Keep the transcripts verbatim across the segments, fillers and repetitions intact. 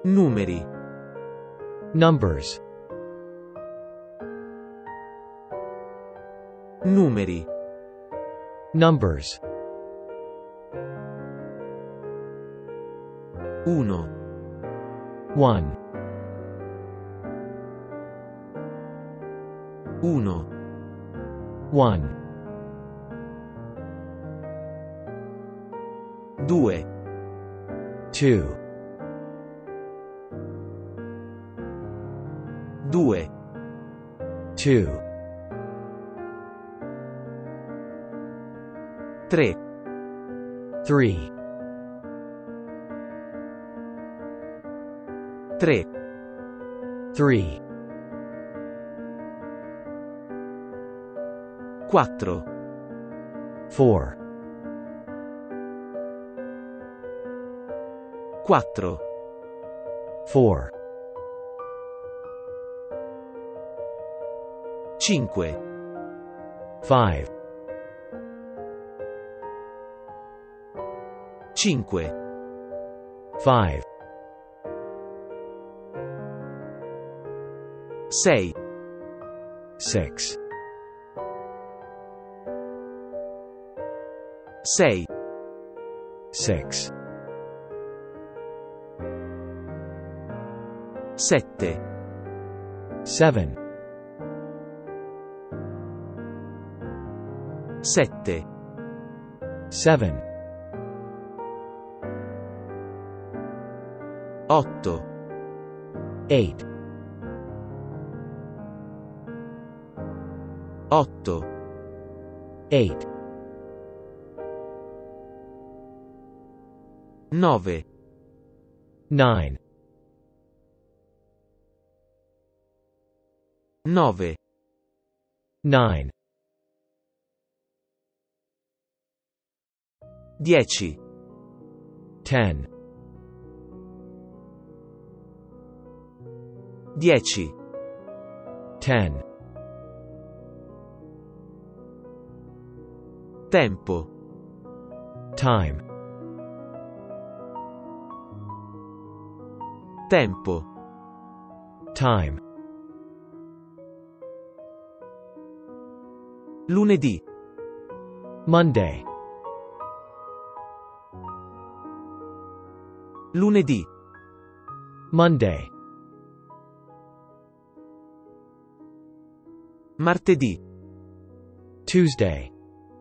Numeri. Numbers. Numeri. Numbers. Uno. One. Uno. One. Due. Two. Due. Two. Tre. Three. Tre. Three. Quattro. Four. Quattro. Four. Cinque. Five. Cinque. Five. Sei. Six. Sei. Six. Sette. Seven. Sette. Seven. Otto. Eight. Otto. Eight. Nove. Nine. Nove. Nine. Dieci. Ten. Dieci. Ten. Tempo. Time. Tempo. Time. Lunedì. Monday. Lunedì. Monday. Martedì. Tuesday.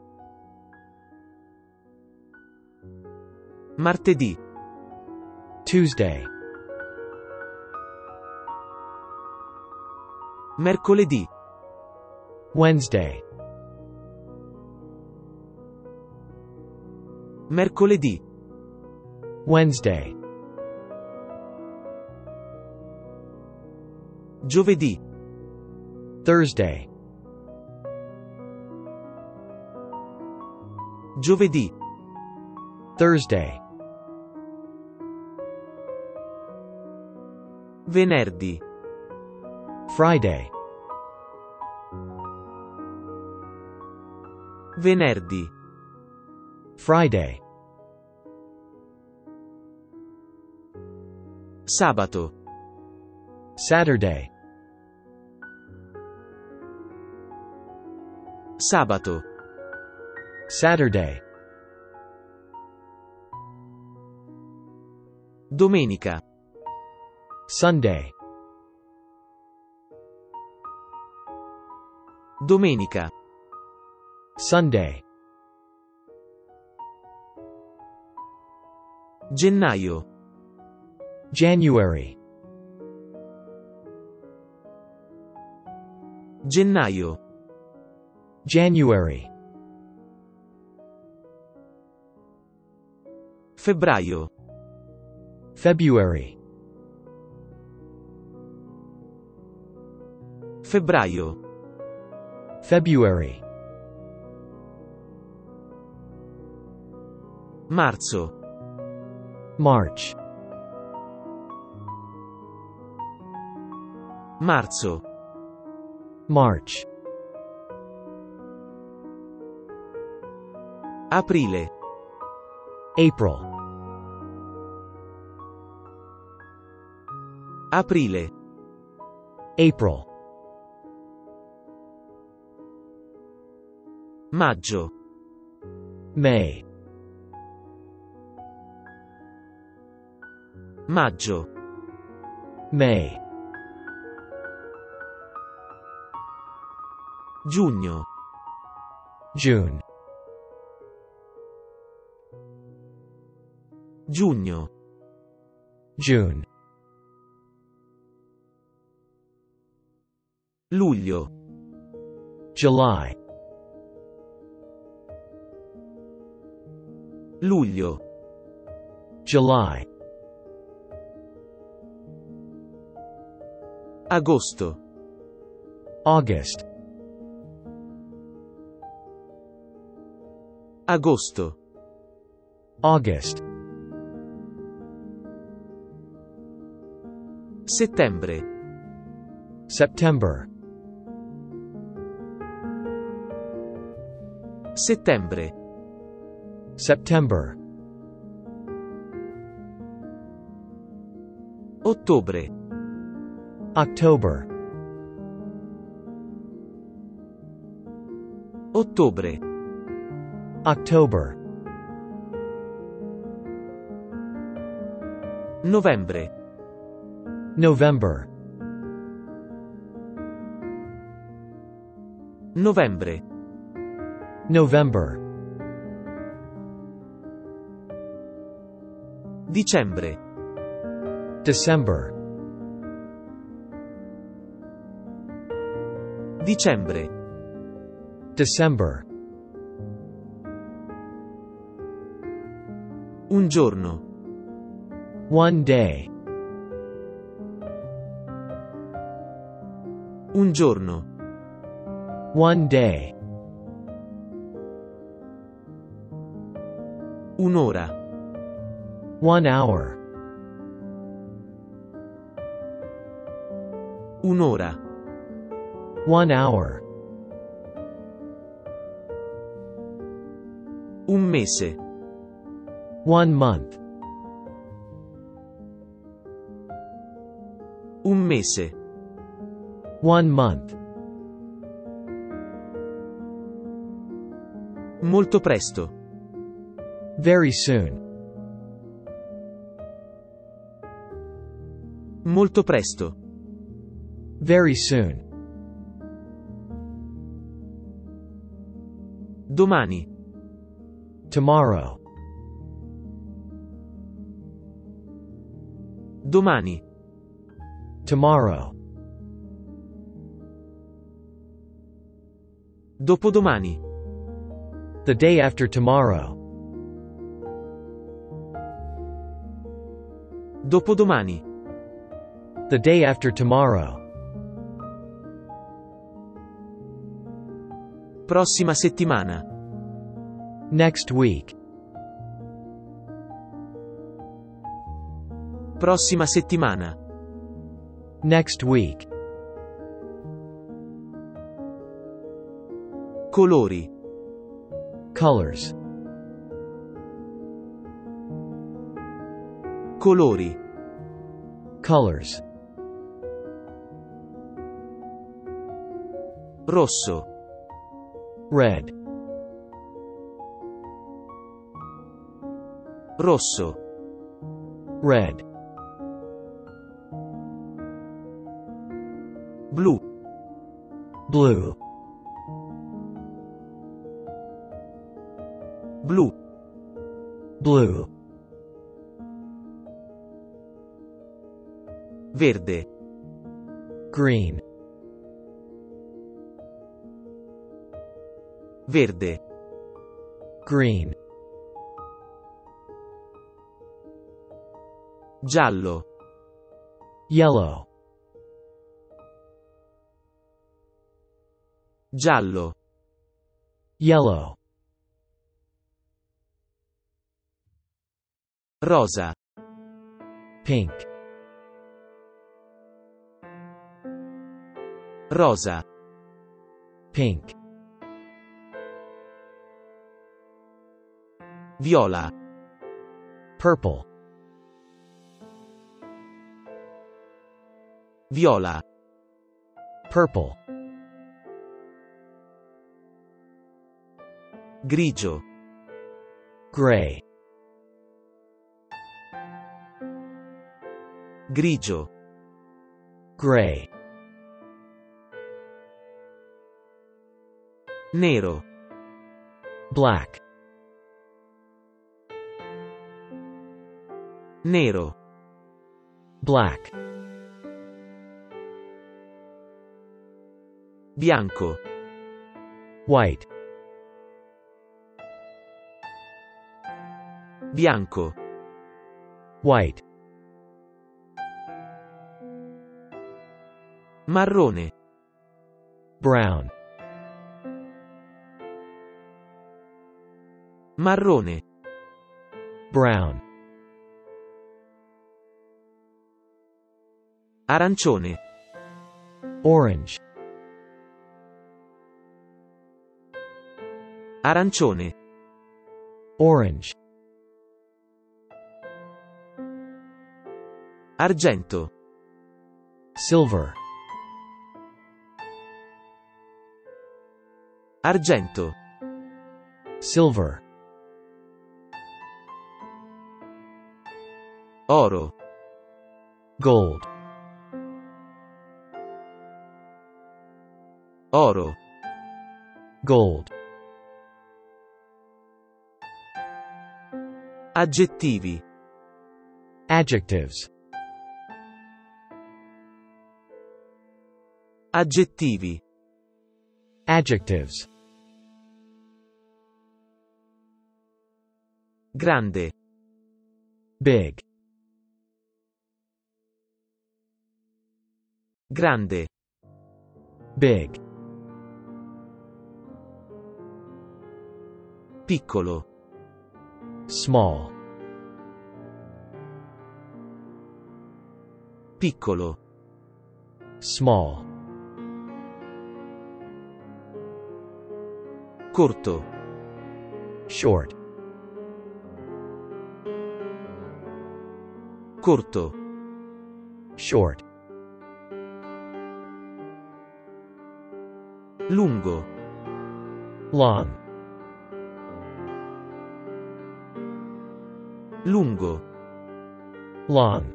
Martedì. Tuesday. Mercoledì. Wednesday. Mercoledì. Wednesday. Giovedì. Thursday. Giovedì. Thursday. Venerdì. Friday. Venerdì. Friday. Sabato. Saturday. Sabato. Saturday. Domenica. Sunday. Domenica. Sunday. Gennaio. January. Gennaio. January. Febbraio. February. Febbraio. February. Marzo. March. Marzo. March. Aprile. April. Aprile. April. Maggio. May. Maggio. May. Giugno. June. Giugno. June. Luglio. July. Luglio. July. Agosto. August. Agosto. August. Settembre. September. Settembre. September. Ottobre. October. Ottobre. October. Novembre. November. Novembre. November. Dicembre. December. Dicembre. December. Un giorno. One day. Un giorno. One day. Un'ora. One hour. Un'ora. One hour. Un mese. One month. Un mese. One month. Molto presto. Very soon. Molto presto. Very soon. Domani. Tomorrow. Domani. Tomorrow. Dopodomani. The day after tomorrow. Dopodomani. The day after tomorrow. Prossima settimana. Next week. Prossima settimana. Next week. Colori. Colors. Colori. Colors. Rosso. Red. Rosso. Red. Blu. Blue. Blu. Blue. Verde. Green. Verde. Green. Giallo. Yellow. Giallo. Yellow. Rosa. Pink. Rosa. Pink. Viola. Purple. Viola. Purple. Grigio. Gray. Grigio. Gray. Nero. Black. Nero. Black. Bianco. White. Bianco. White. Marrone. Brown. Marrone. Brown. Arancione. Orange. Arancione. Orange. Argento. Silver. Argento. Silver. Oro. Gold. Oro. Gold. Aggettivi. Adjectives. Aggettivi. Adjectives. Grande. Big. Grande. Big. Piccolo. Small. Piccolo. Small. Corto. Short. Corto. Short. Lungo. Long. Lungo. Long.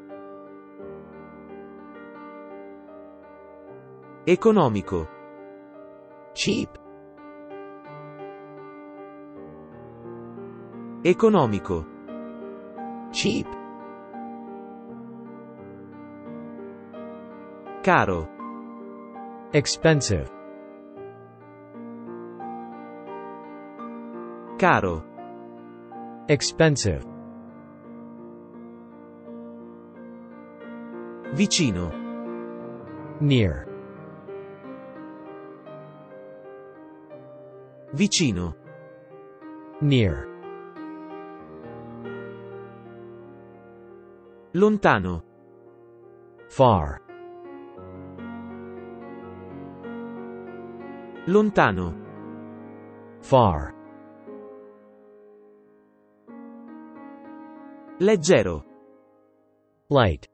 Economico. Cheap. Economico. Cheap. Caro. Expensive. Caro. Expensive. Vicino. Near. Vicino. Near. Lontano. Far. Lontano. Far. Leggero. Light.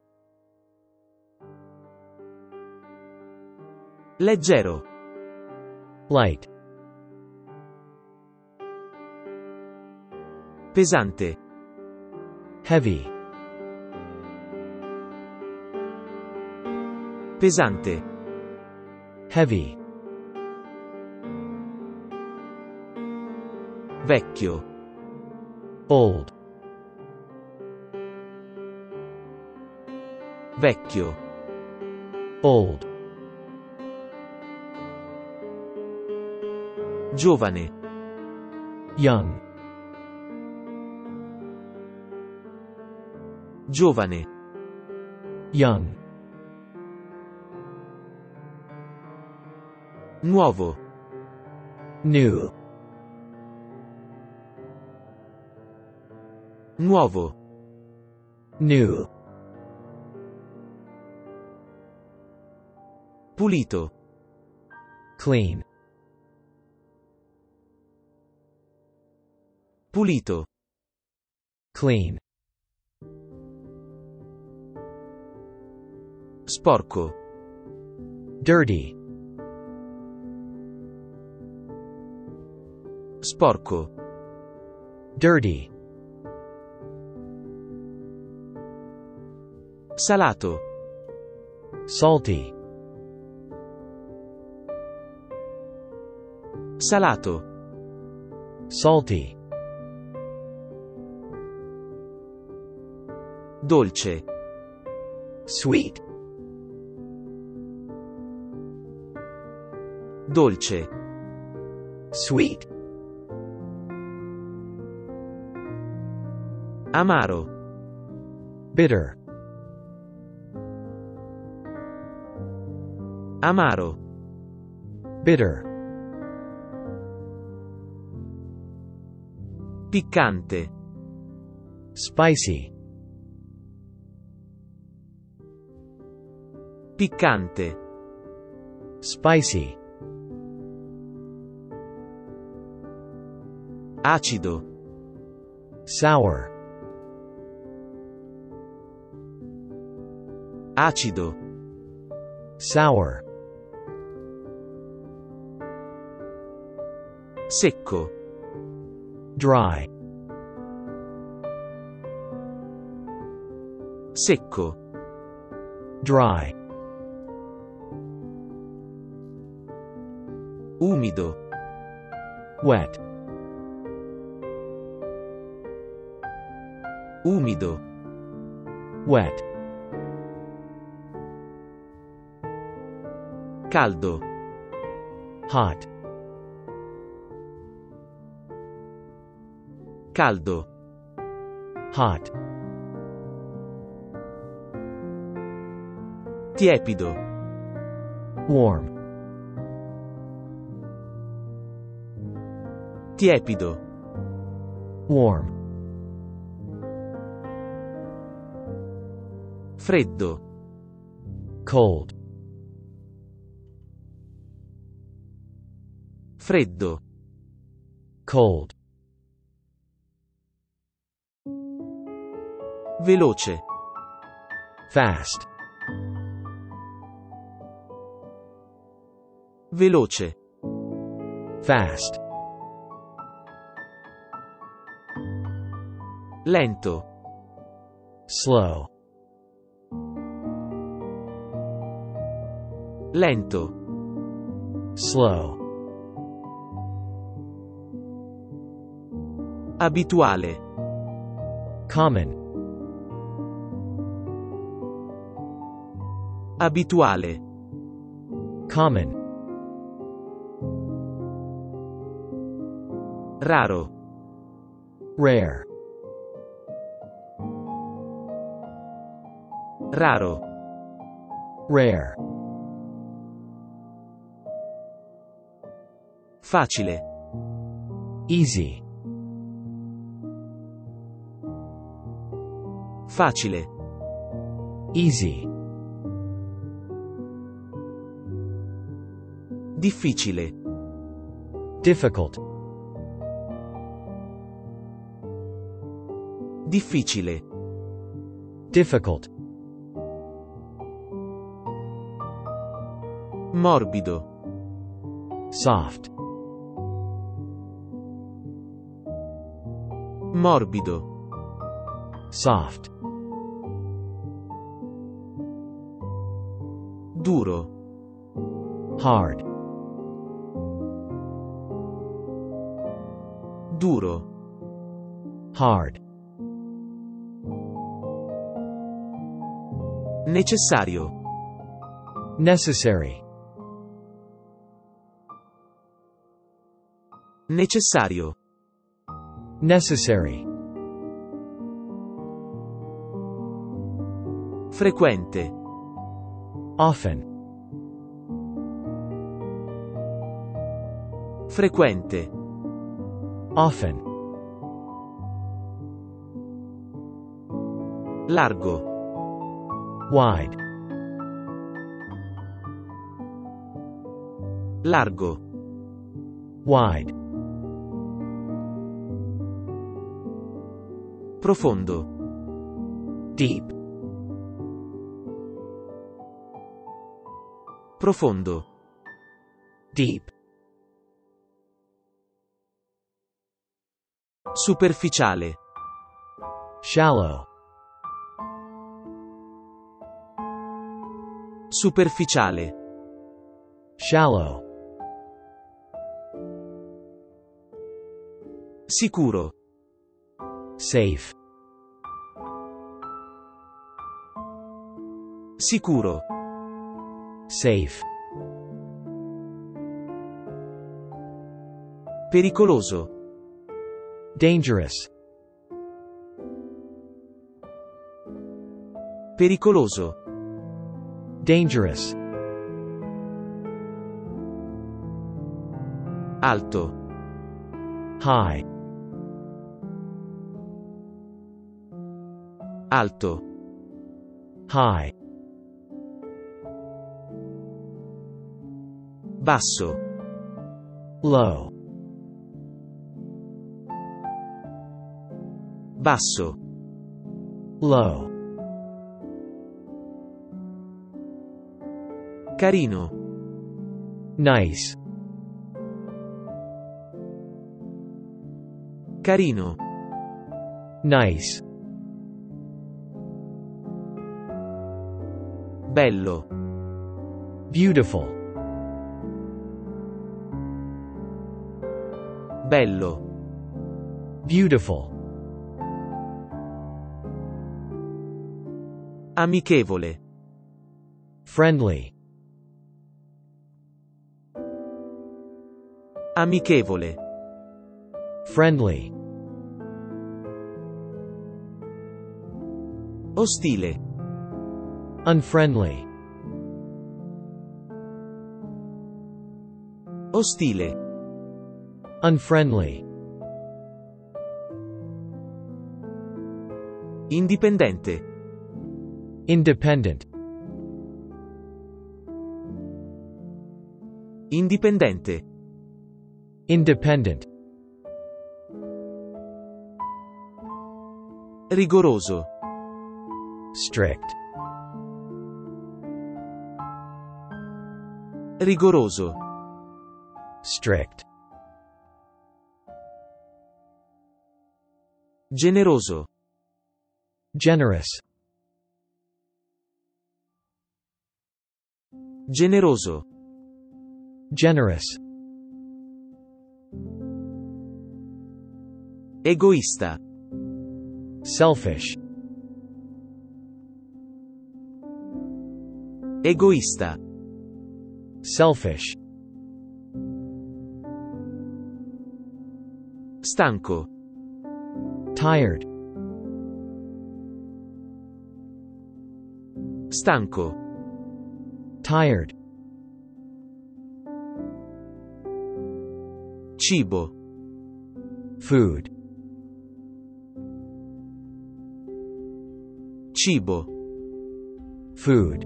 Leggero. Light. Pesante. Heavy. Pesante. Heavy. Vecchio. Old. Vecchio. Old. Giovane. Young. Giovane. Young. Nuovo. New. Nuovo. New. Pulito. Clean. Pulito. Clean. Sporco. Dirty. Sporco. Dirty. Salato. Salty. Salato. Salty. Dolce. Sweet. Dolce. Sweet. Amaro. Bitter. Amaro. Bitter. Piccante. Spicy. Piccante. Spicy. Acido. Sour. Acido. Sour. Secco. Dry. Secco. Dry. Umido. Wet. Umido. Wet. Caldo. Hot. Caldo. Hot. Tiepido. Warm. Tiepido. Warm. Freddo. Cold. Freddo. Cold. Veloce. Fast. Veloce. Fast. Lento. Slow. Lento. Slow. Abituale. Common. Abituale. Common. Raro. Rare. Raro. Rare. Facile. Easy. Facile. Easy. Difficile. Difficult. Difficile. Difficult. Morbido. Soft. Morbido. Soft. Duro. Hard. Duro. Hard. Necessario. Necessary. Necessario. Necessary. Frequente. Often. Frequente. Often. Largo. Wide. Largo. Wide. Profondo. Deep. Profondo. Deep. Superficiale. Shallow. Superficiale. Shallow. Sicuro. Safe. Sicuro. Safe. Pericoloso. Dangerous. Pericoloso. Dangerous. Alto. High. Alto. High. Basso. Low. Basso. Low. Carino. Nice. Carino. Nice. Bello. Beautiful. Bello. Beautiful. Amichevole. Friendly. Amichevole. Friendly. Ostile. Unfriendly. Ostile. Unfriendly. Indipendente. Independent. Indipendente. Independent. Rigoroso. Strict. Rigoroso. Strict. Generoso. Generous. Generoso. Generous. Egoista. Selfish. Egoista. Selfish. Stanco. Tired. Stanco. Tired. Cibo. Food. Cibo. Food.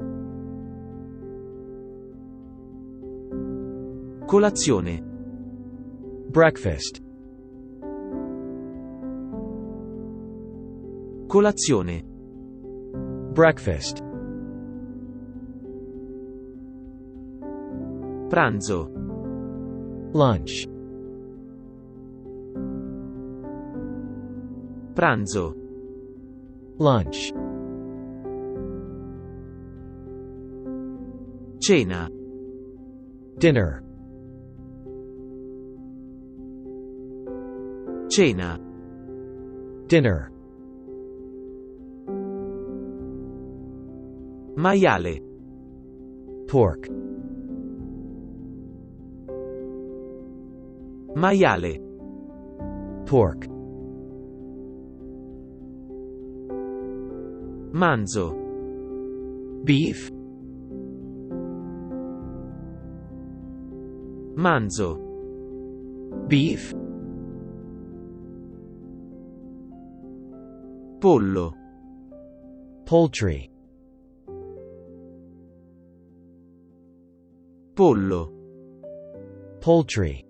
Colazione. Breakfast. Colazione. Breakfast. Pranzo. Lunch. Pranzo. Lunch. Cena. Dinner. Cena. Dinner. Maiale. Pork. Maiale. Pork. Manzo. Beef. Manzo. Beef. Pollo. Poultry. Pollo. Poultry.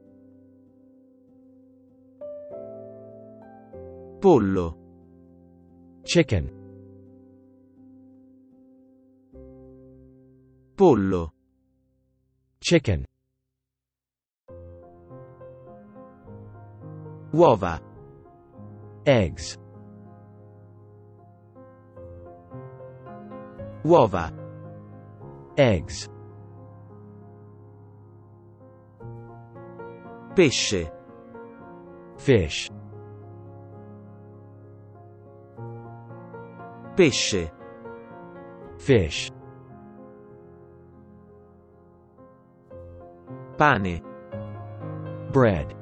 Pollo. Chicken. Pollo. Chicken. Uova. Eggs. Uova. Eggs. Pesce. Fish. Pesce. Fish. Pane. Bread.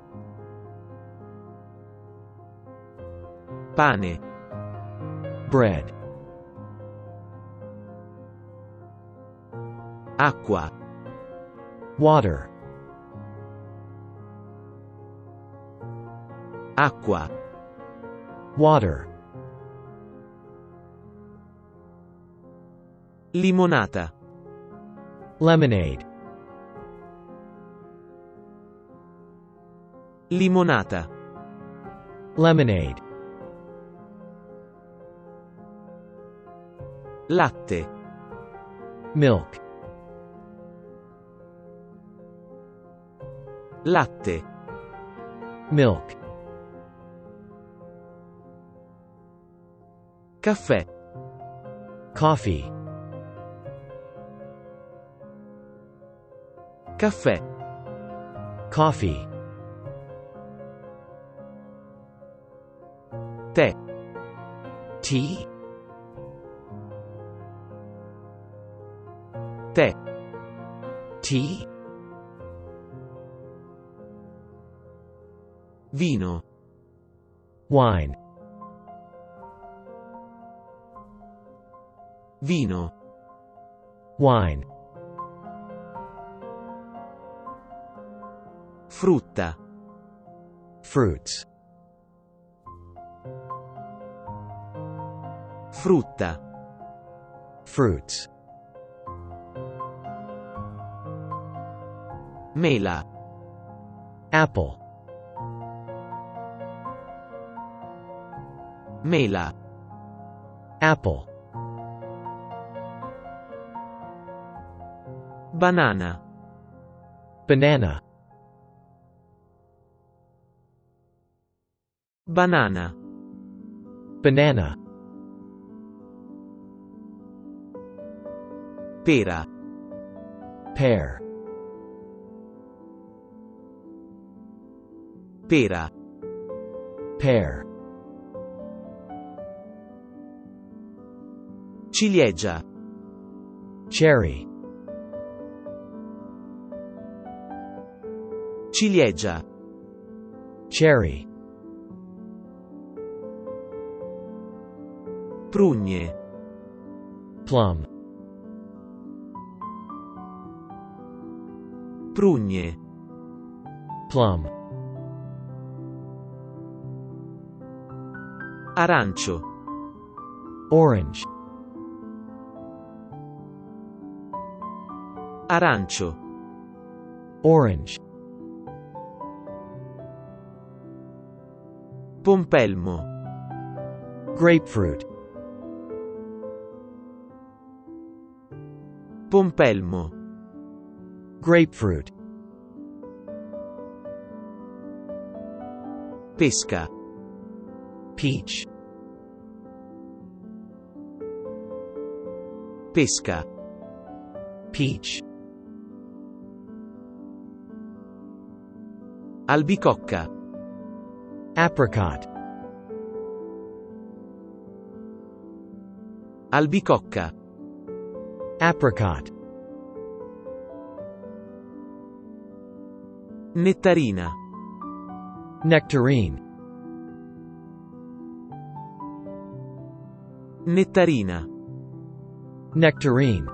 Pane. Bread. Acqua. Water. Acqua. Water. Limonata. Lemonade. Limonata. Lemonade. Latte. Milk. Latte. Milk. Caffè. Coffee. Caffè. Coffee. Tè. Tea. Tè. Tea. Vino. Wine. Vino. Wine. Frutta. Fruits. Frutta. Fruits. Mela. Apple. Mela. Apple. Banana. Banana. Banana. Banana. Pera. Pear. Pera. Pear. Ciliegia. Cherry. Ciliegia. Cherry. Prugne. Plum. Prugne. Plum. Arancio. Orange. Arancio. Orange. Pompelmo. Grapefruit. Pompelmo. Grapefruit. Pesca. Peach. Pesca. Peach. Albicocca. Apricot. Albicocca. Apricot. Nettarina. Nectarine. Nettarina. Nectarine.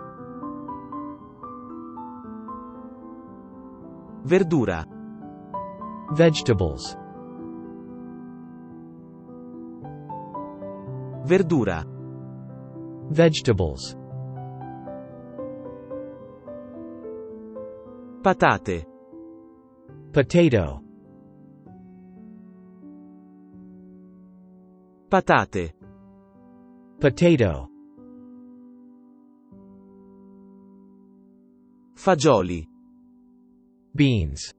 Verdura. Vegetables. Verdura. Vegetables. Patate. Potato. Patate. Potato. Fagioli. Beans.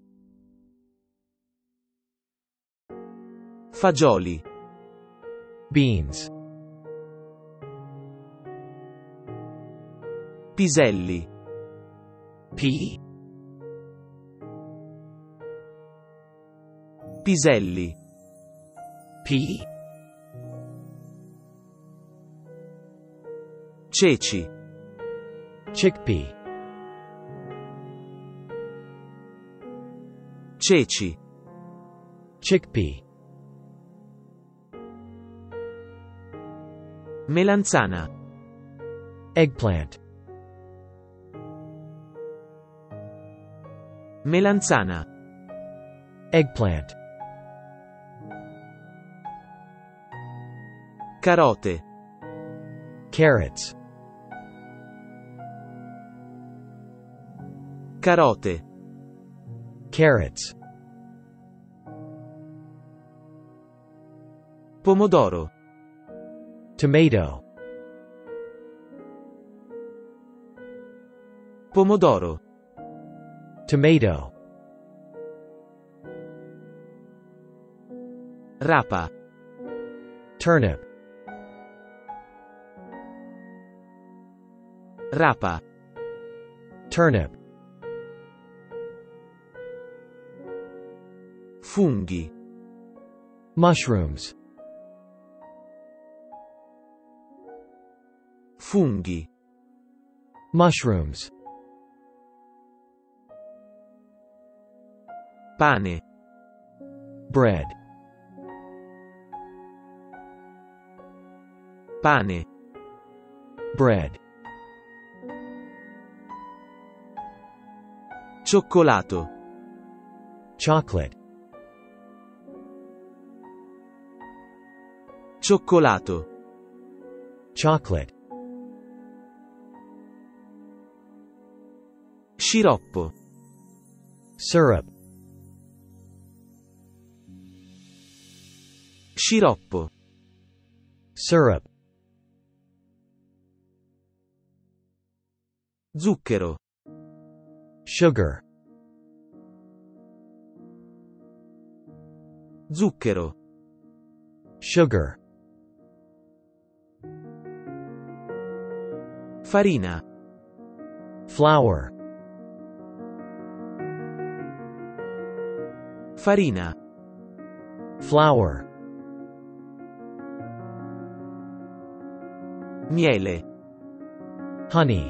Fagioli. Beans. Piselli. Pea. Piselli. Pea. Ceci. Chickpea. Ceci. Chickpea. Melanzana. Eggplant. Melanzana. Eggplant. Carote. Carrots. Carote. Carrots. Pomodoro. Tomato. Pomodoro. Tomato. Rapa. Turnip. Rapa. Turnip. Funghi. Mushrooms. Funghi. Mushrooms. Pane. Bread. Pane. Bread. Cioccolato. Chocolate. Cioccolato. Chocolate. Sciroppo. Syrup. Sciroppo. Syrup. Zucchero. Sugar. Zucchero. Sugar. Farina. Flour. Farina. Flour. Miele. Honey.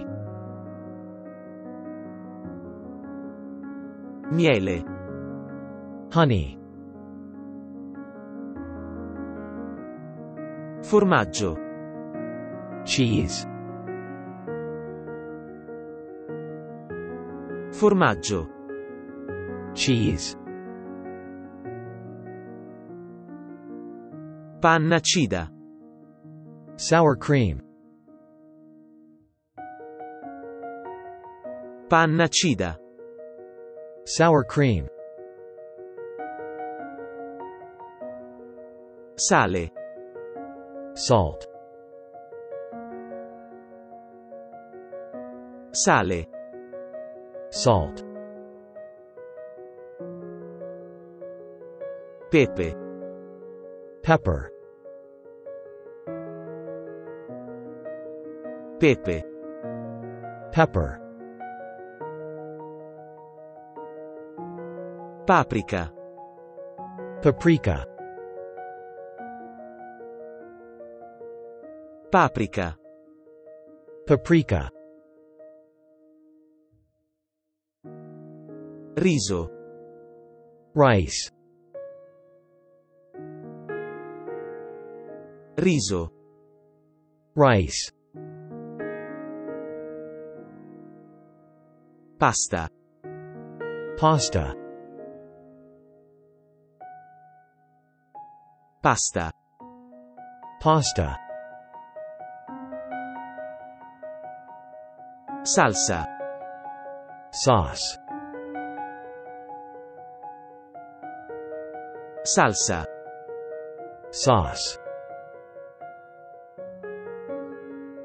Miele. Honey. Formaggio. Cheese. Formaggio. Cheese. Panna cida. Sour cream. Panna cida. Sour cream. Sale. Salt. Sale. Salt. Pepe. Pepper. Pepe. Pepper. Paprika. Paprika. Paprika. Paprika. Riso. Rice. Riso. Rice. Pasta. Pasta. Pasta. Pasta. Salsa. Sauce. Salsa. Sauce.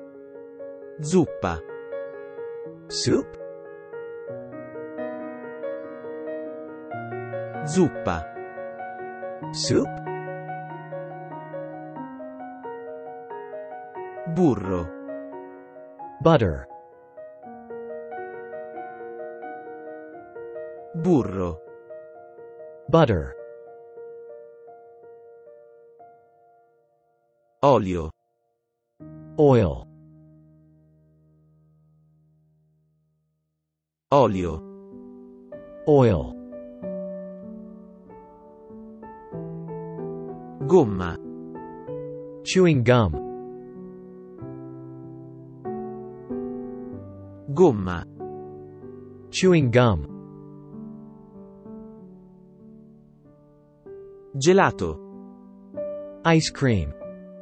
Zuppa. Soup. Zuppa. Soup. Burro. Butter. Burro. Butter. Olio. Oil. Olio. Oil. Gomma. Chewing gum. Gomma. Chewing gum. Gelato. Ice cream.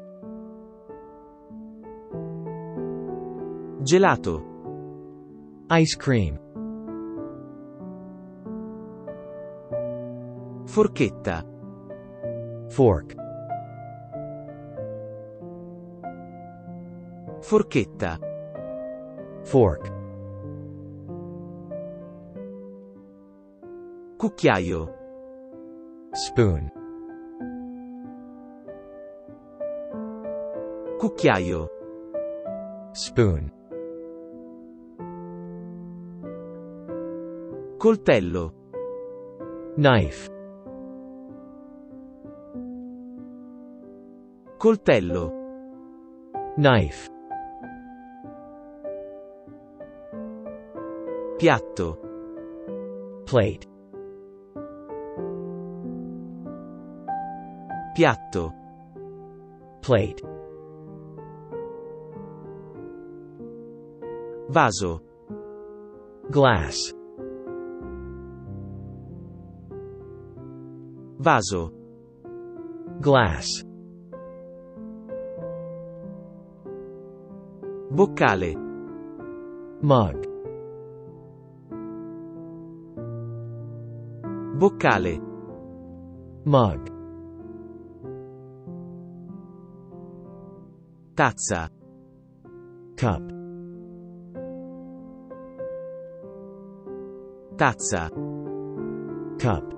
Gelato. Ice cream. Forchetta. Fork. Forchetta. Fork. Cucchiaio. Spoon. Cucchiaio. Spoon. Coltello. Knife. Coltello. Knife. Piatto. Plate. Piatto. Plate. Vaso. Glass. Vaso. Glass. Boccale. Mug. Boccale. Mug. Tazza. Cup. Tazza. Cup.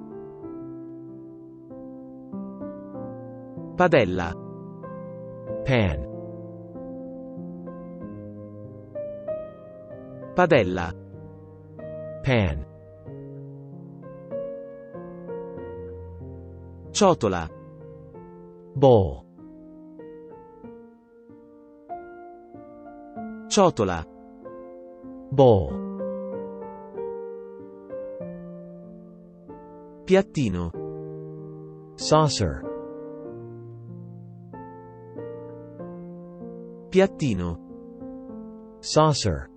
Padella. Pan. Padella. Pan. Ciotola. Bowl. Ciotola. Bowl. Piattino. Saucer. Piattino. Saucer.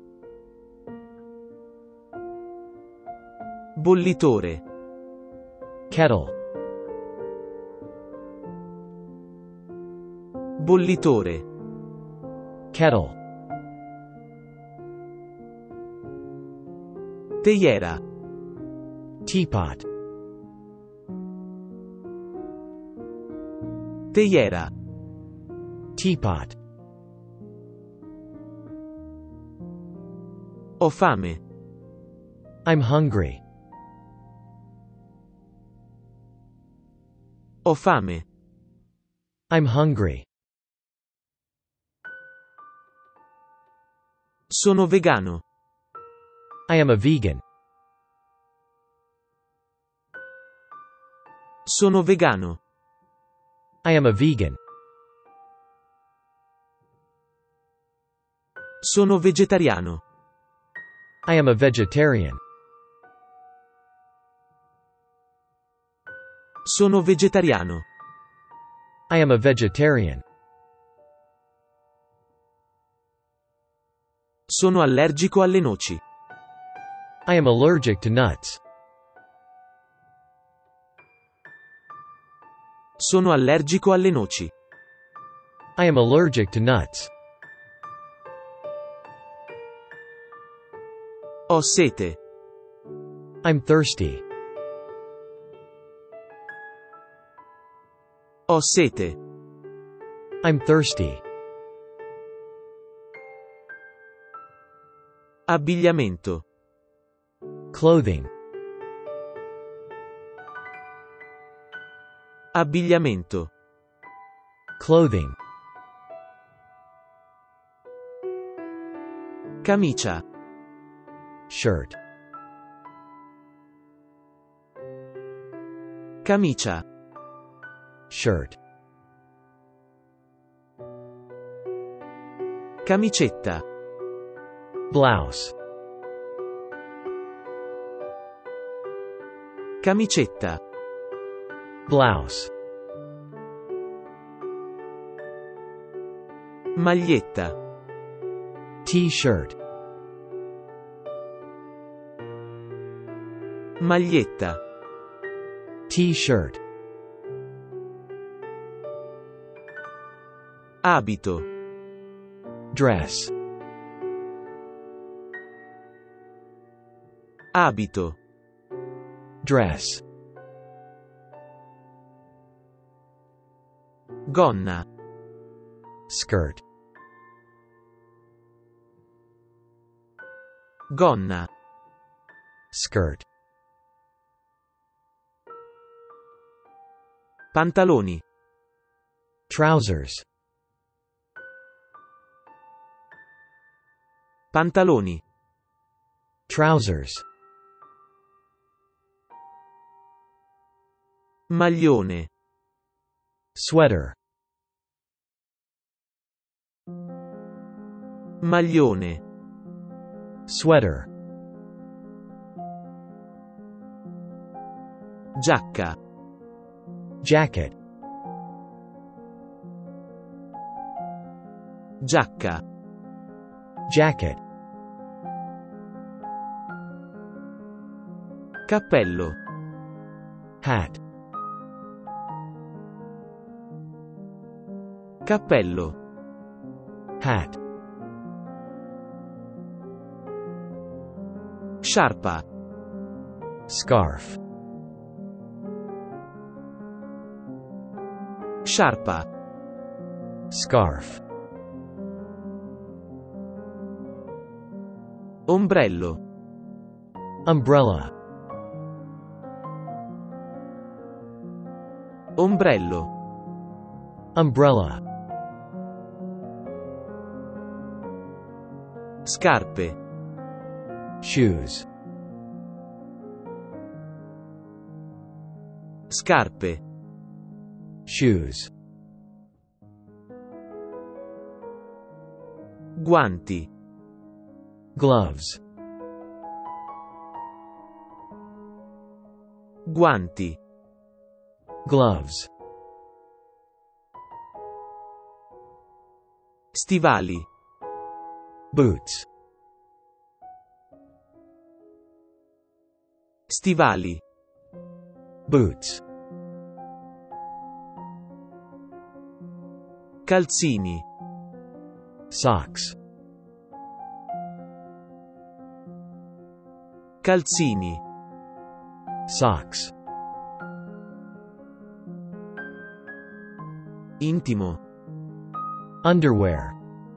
Bollitore. Kettle. Bollitore. Kettle. Teiera. Teapot. Teiera. Teapot. Ho fame. I'm hungry. Ho fame. I'm hungry. Sono vegano. I am a vegan. Sono vegano. I am a vegan. Sono vegetariano. I am a vegetarian. Sono vegetariano. I am a vegetarian. Sono allergico alle noci. I am allergic to nuts. Sono allergico alle noci. I am allergic to nuts. Ho sete. I'm thirsty. Ho sete. I'm thirsty. Abbigliamento. Clothing. Abbigliamento. Clothing. Camicia. Shirt. Camicia. Shirt. Camicetta. Blouse. Camicetta. Blouse. Maglietta. T-shirt. Maglietta. T-shirt. Abito. Dress. Abito. Dress. Gonna. Skirt. Gonna. Skirt. Pantaloni. Trousers. Pantaloni. Trousers. Maglione. Sweater. Maglione. Sweater. Giacca. Jacket. Giacca. Jacket. Cappello. Hat. Cappello. Hat. Sciarpa. Scarf. Sciarpa. Scarf. Ombrello. Umbrella. Ombrello. Umbrella. Scarpe. Shoes. Scarpe. Shoes. Guanti. Gloves. Guanti. Gloves. Stivali. Boots. Stivali. Boots. Calzini. Socks. Calzini. Socks. Intimo. Underwear.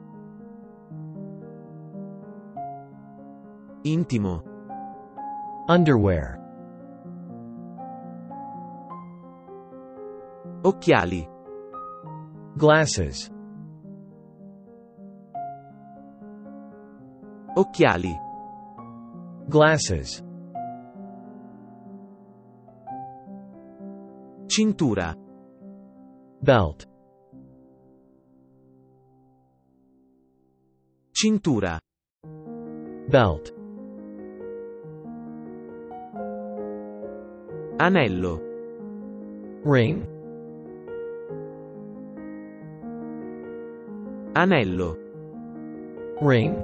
Intimo. Underwear. Occhiali. Glasses. Occhiali. Glasses. Cintura. Belt. Cintura. Belt. Anello. Ring. Anello. Ring.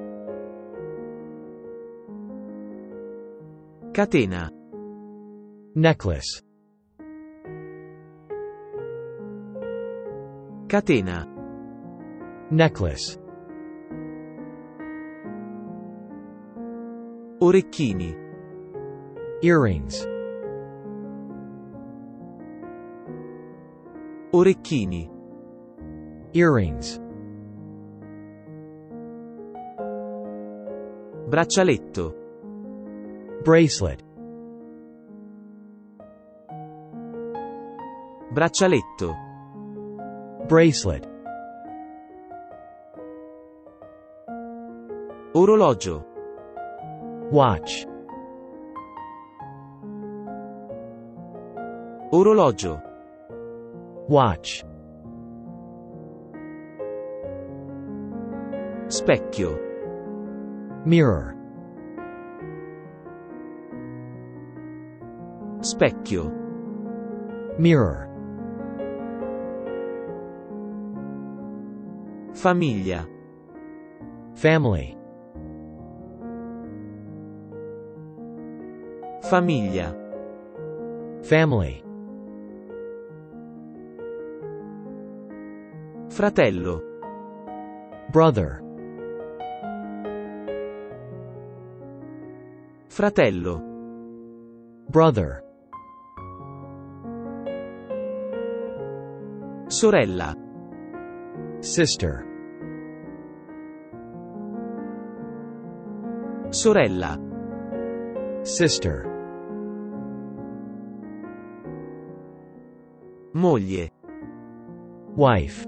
Catena. Necklace. Catena. Necklace. Orecchini. Earrings. Orecchini. Earrings. Braccialetto. Bracelet. Braccialetto. Bracelet. Orologio. Watch. Orologio. Watch. Specchio. Mirror. Specchio. Mirror. Famiglia. Family. Famiglia. Family. Fratello. Brother. Fratello. Brother. Sorella. Sister. Sorella. Sister. Moglie. Wife.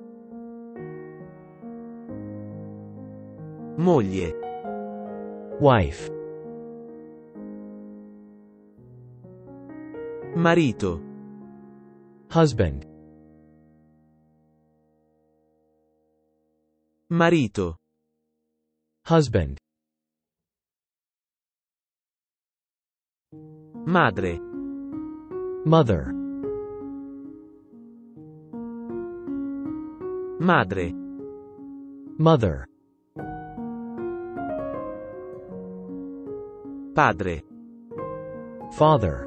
Moglie. Wife. Marito. Husband. Marito. Husband. Madre. Mother. Madre. Mother. Padre. Father.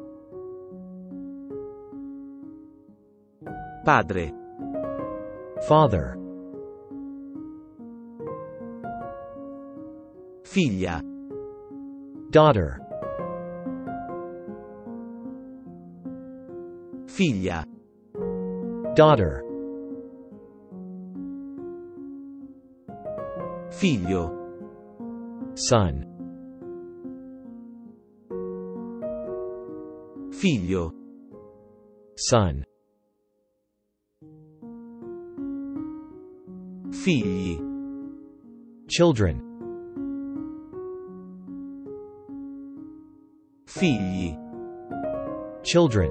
Padre. Father. Figlia. Daughter. Figlia. Daughter. Figlio. Son. Figlio. Son. Figli. Children. Figli. Children.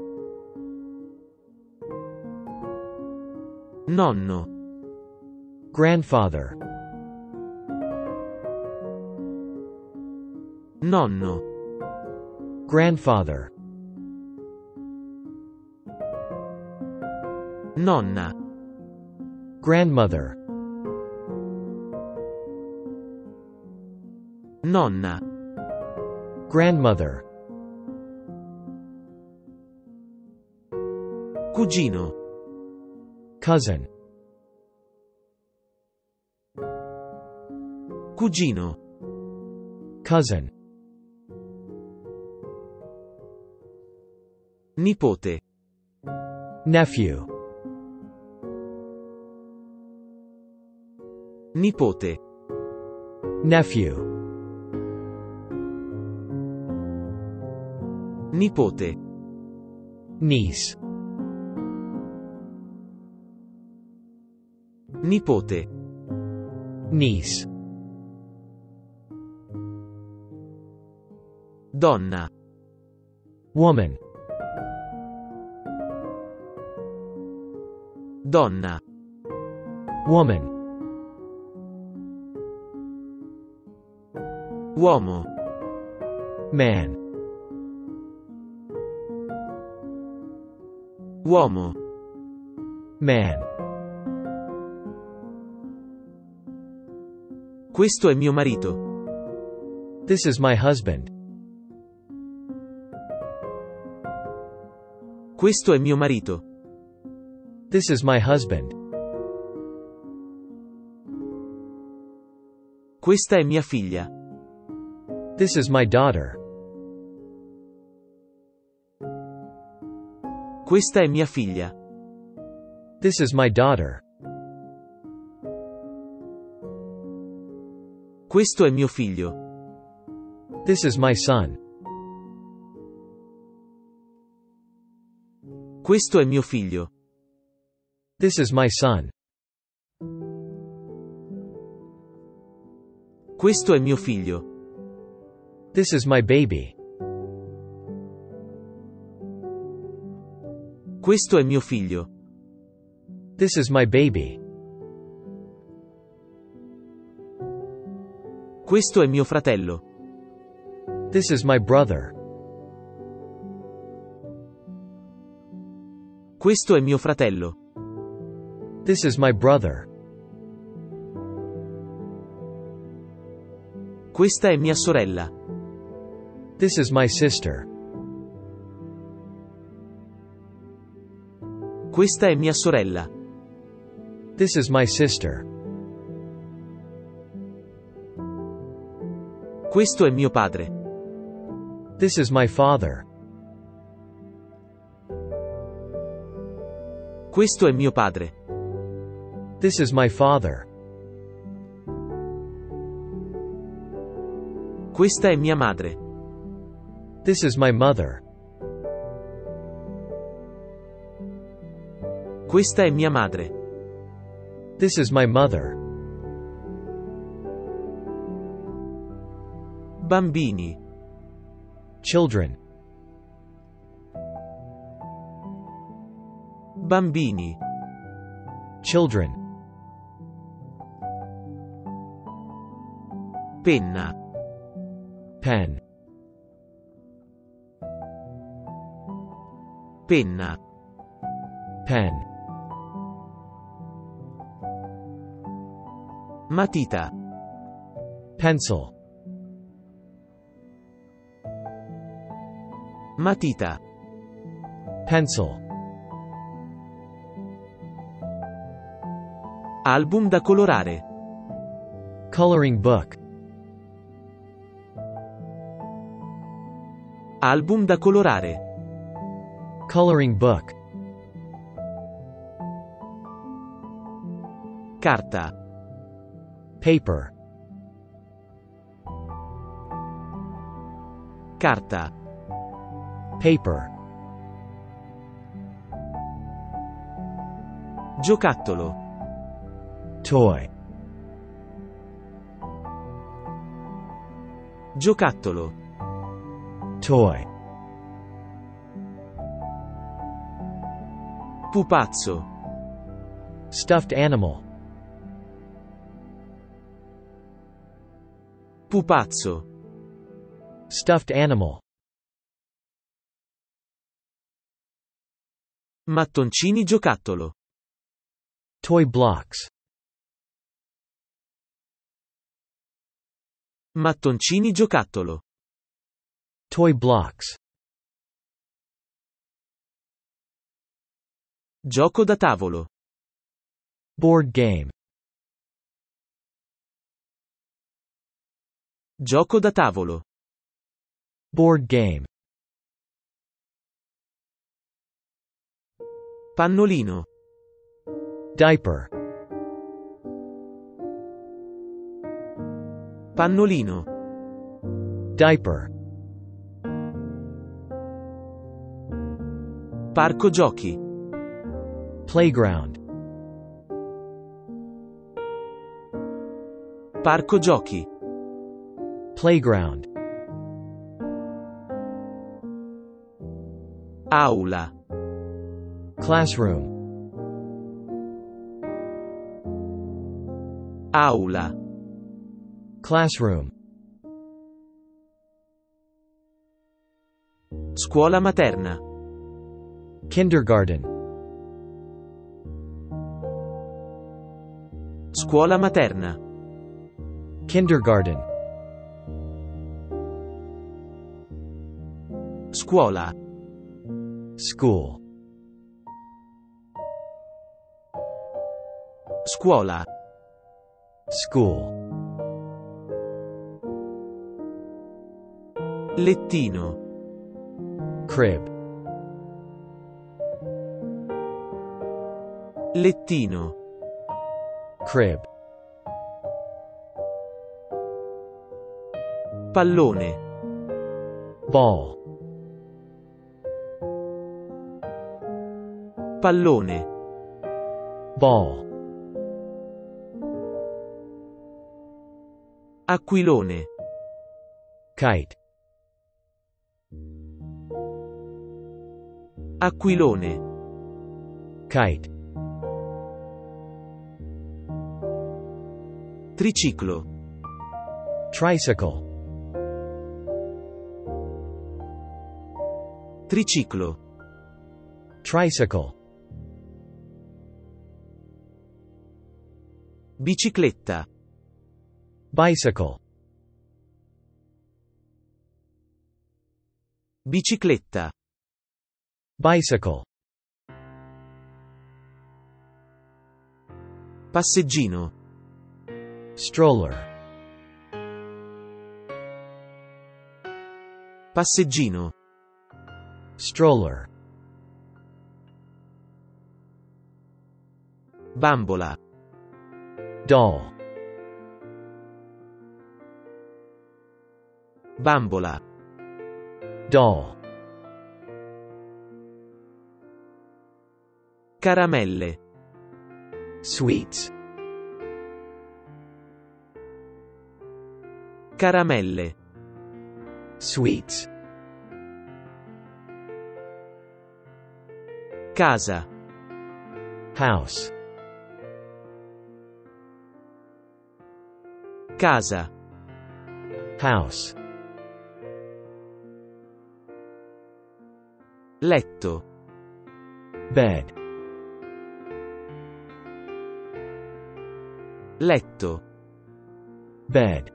Nonno. Grandfather. Nonno. Grandfather. Nonna. Grandmother. Nonna. Grandmother. Cugino. Cousin. Cugino. Cousin. Nipote. Nephew. Nipote. Nephew. Nipote. Niece. Nipote. Niece. Donna. Woman. Donna. Woman. Uomo. Man. Uomo. Man. Questo è mio marito. This is my husband. Questo è mio marito. This is my husband. Questa è mia figlia. This is my daughter. Questa è mia figlia. This is my daughter. Questo è mio figlio. This is my son. Questo è mio figlio. This is my son. Questo è mio figlio. This is my baby. Questo è mio figlio. This is my baby. Questo è mio fratello. This is my brother. Questo è mio fratello. This is my brother. Questa è mia sorella. This is my sister. Questa è mia sorella. This is my sister. Questo è mio padre. This is my father. Questo è mio padre. This is my father. Questa è mia madre. This is my mother. Questa è mia madre. This is my mother. Bambini. Children. Bambini. Children. Penna. Pen. Penna. Pen. Matita. Pencil. Matita. Pencil. Album da colorare. Coloring book. Album da colorare. Coloring book. Carta. Paper. Carta. Paper. Giocattolo. Toy. Giocattolo. Toy. Pupazzo. Stuffed animal. Pupazzo. Stuffed animal. Mattoncini giocattolo. Toy blocks. Mattoncini giocattolo. Toy blocks. Gioco da tavolo. Board game. Gioco da tavolo. Board game. Pannolino. Diaper. Pannolino. Diaper. Parco giochi. Playground. Parco giochi. Playground. Aula. Classroom. Aula. Classroom. Scuola materna. Kindergarten. Scuola materna. Kindergarten. Scuola. School. Scuola. School. Lettino. Crib. Lettino. Crib. Pallone. Ball. Pallone. Ball. Aquilone. Kite. Aquilone. Kite. Triciclo. Tricycle. Triciclo. Tricycle. Bicicletta. Bicycle. Bicicletta. Bicycle. Passeggino. Stroller. Passeggino. Stroller. Bambola. Doll. Bambola. Doll. Caramelle. Sweets. Caramelle. Sweets. Casa. House. Casa. House. Letto. Bed. Letto. Bed.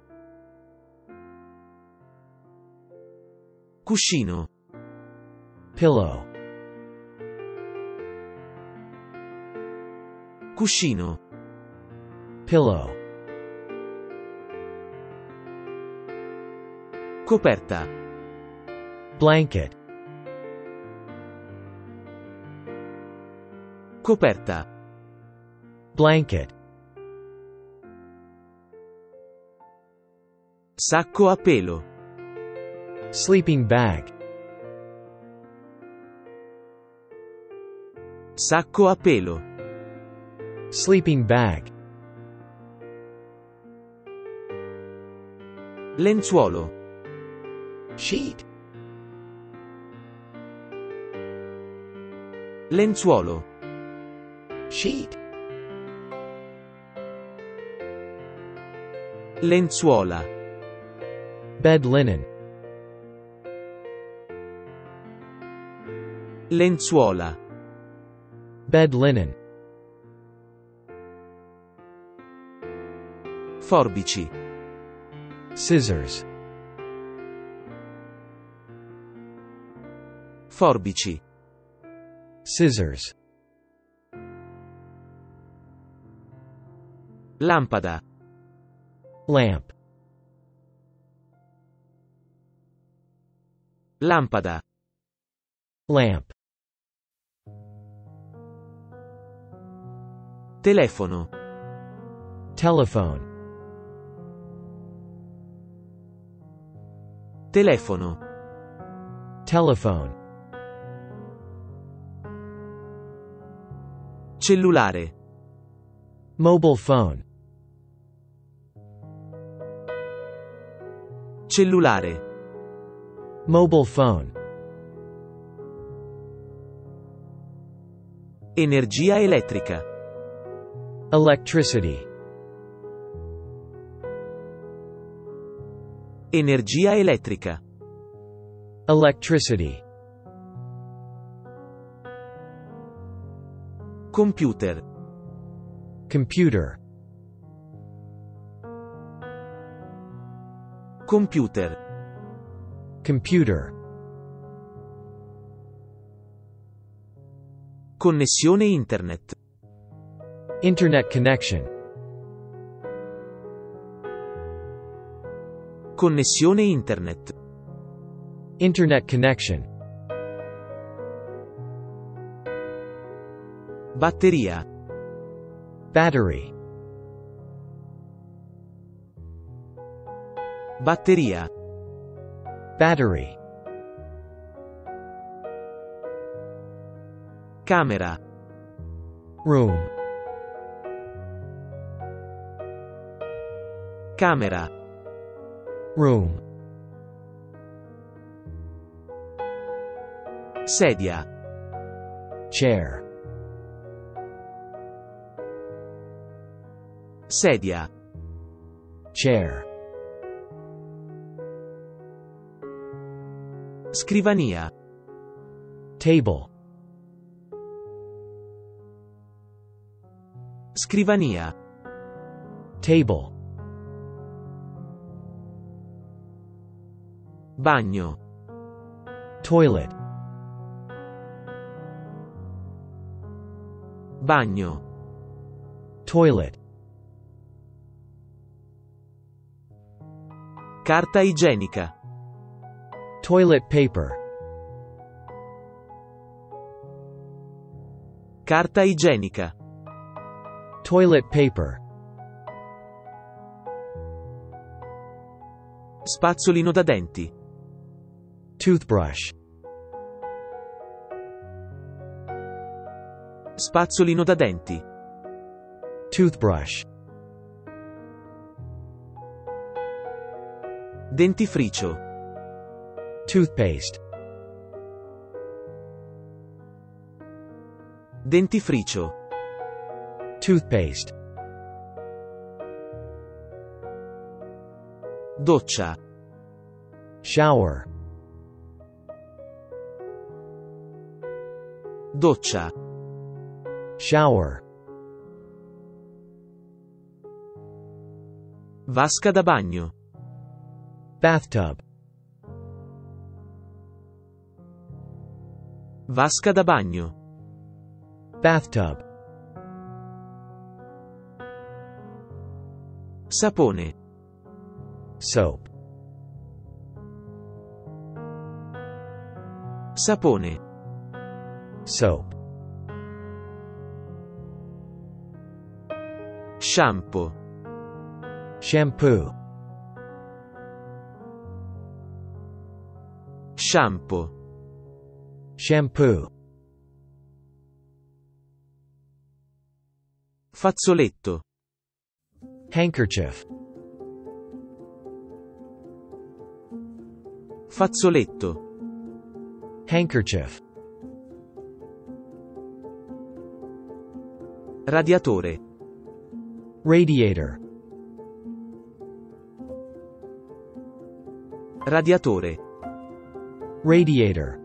Cuscino. Pillow. Cuscino. Pillow. Coperta. Blanket. Coperta. Blanket. Sacco a pelo. Sleeping bag. Sacco a pelo. Sleeping bag. Lenzuolo. Sheet. Lenzuolo. Sheet. Lenzuola. Bed linen. Lenzuola. Bed linen. Forbici. Scissors. Forbici. Scissors. Lampada. Lamp. Lampada. Lamp. Telefono. Telephone. Telefono. Telephone. Cellulare. Mobile phone. Cellulare. Mobile phone. Energia elettrica. Electricity. Energia elettrica. Electricity. Computer. Computer. Computer. Computer. Connessione internet. Internet connection. Connessione internet. Internet connection. Batteria. Battery. Batteria. Battery. Camera. Room. Camera. Room. Sedia. Chair. Sedia. Chair. Scrivania. Table. Scrivania. Table. Bagno. Toilet. Bagno. Toilet. Carta igienica. Toilet paper. Carta igienica. Toilet paper. Spazzolino da denti. Toothbrush. Spazzolino da denti. Toothbrush. Dentifricio. Toothpaste. Dentifricio. Toothpaste. Doccia. Shower. Doccia. Shower. Vasca da bagno. Bathtub. Vasca da bagno. Bathtub. Sapone. Soap. Sapone. Soap. Shampoo. Shampoo. Shampoo. Shampoo. Fazzoletto. Handkerchief. Fazzoletto. Handkerchief. Radiatore. Radiator. Radiatore. Radiator.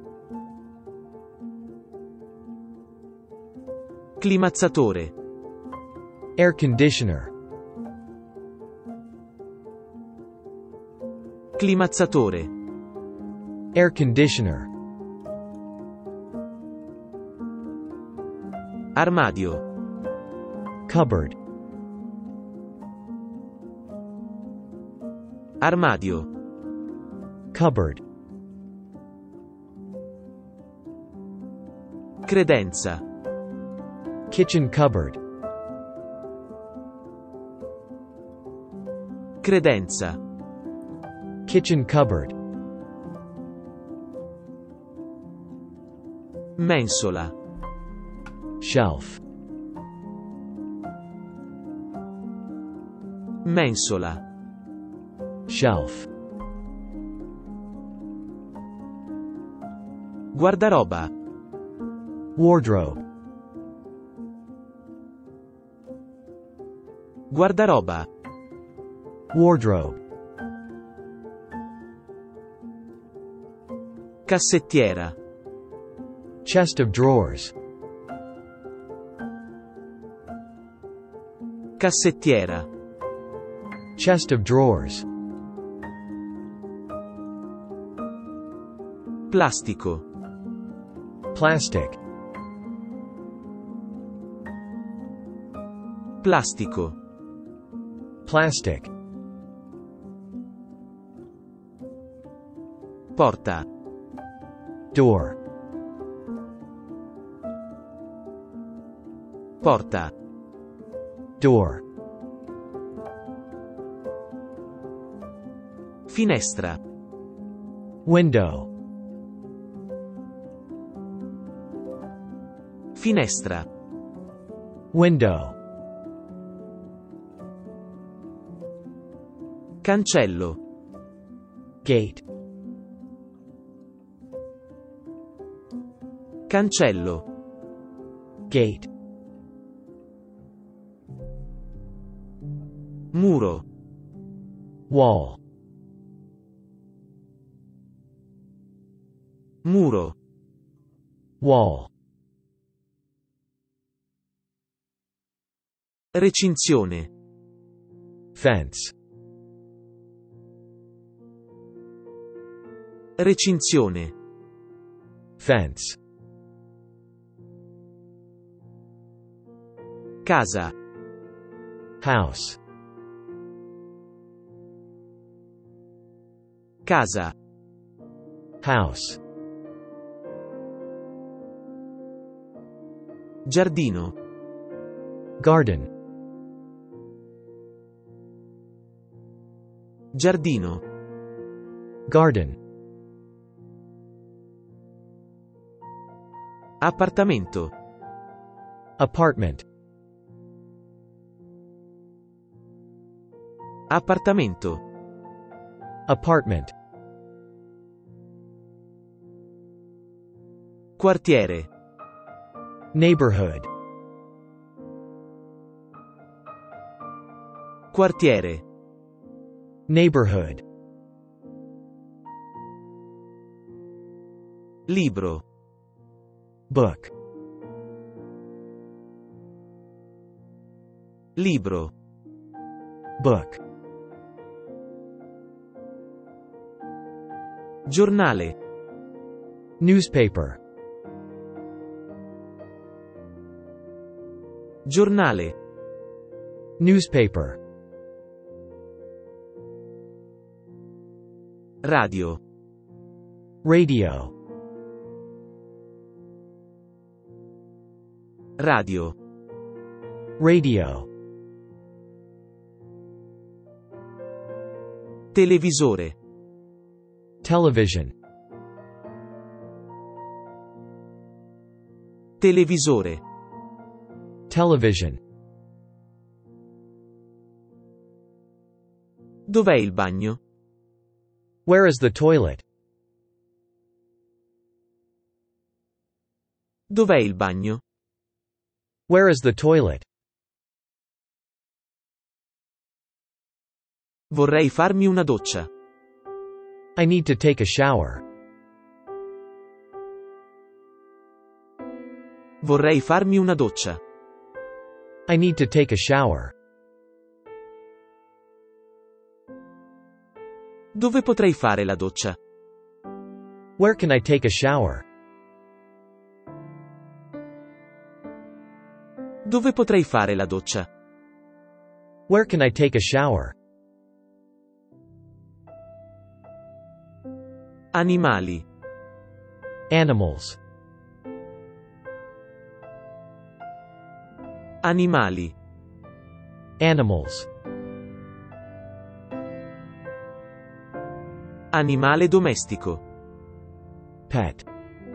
Climazzatore. Air conditioner. Climazzatore. Air conditioner. Armadio. Cupboard. Armadio. Cupboard. Credenza. Kitchen cupboard. Credenza. Kitchen cupboard. Mensola. Shelf. Mensola. Shelf. Guardaroba. Wardrobe. Guardaroba. Wardrobe. Cassettiera. Chest of drawers. Cassettiera. Chest of drawers. Plastico. Plastic. Plastico. Plastic. Porta. Door. Porta. Door. Finestra. Finestra. Window. Cancello. Gate. Cancello. Gate. Muro. Wall. Muro. Wall. Recinzione. Fence. Recinzione. Fence. Casa. House. Casa. House. Giardino. Garden. Giardino. Garden. Appartamento. Apartment. Appartamento. Apartment. Quartiere. Neighborhood. Quartiere. Neighborhood. Libro. Book. Libro. Book. Giornale. Newspaper. Giornale. Newspaper. Radio. Radio. Radio. Radio. Televisore. Television. Televisore. Television. Dov'è il bagno? Where is the toilet? Dov'è il bagno? Where is the toilet? Vorrei farmi una doccia. I need to take a shower. Vorrei farmi una doccia. I need to take a shower. Dove potrei fare la doccia? Where can I take a shower? Dove potrei fare la doccia? Where can I take a shower? Animali. Animals. Animali. Animals. Animale domestico. Pet.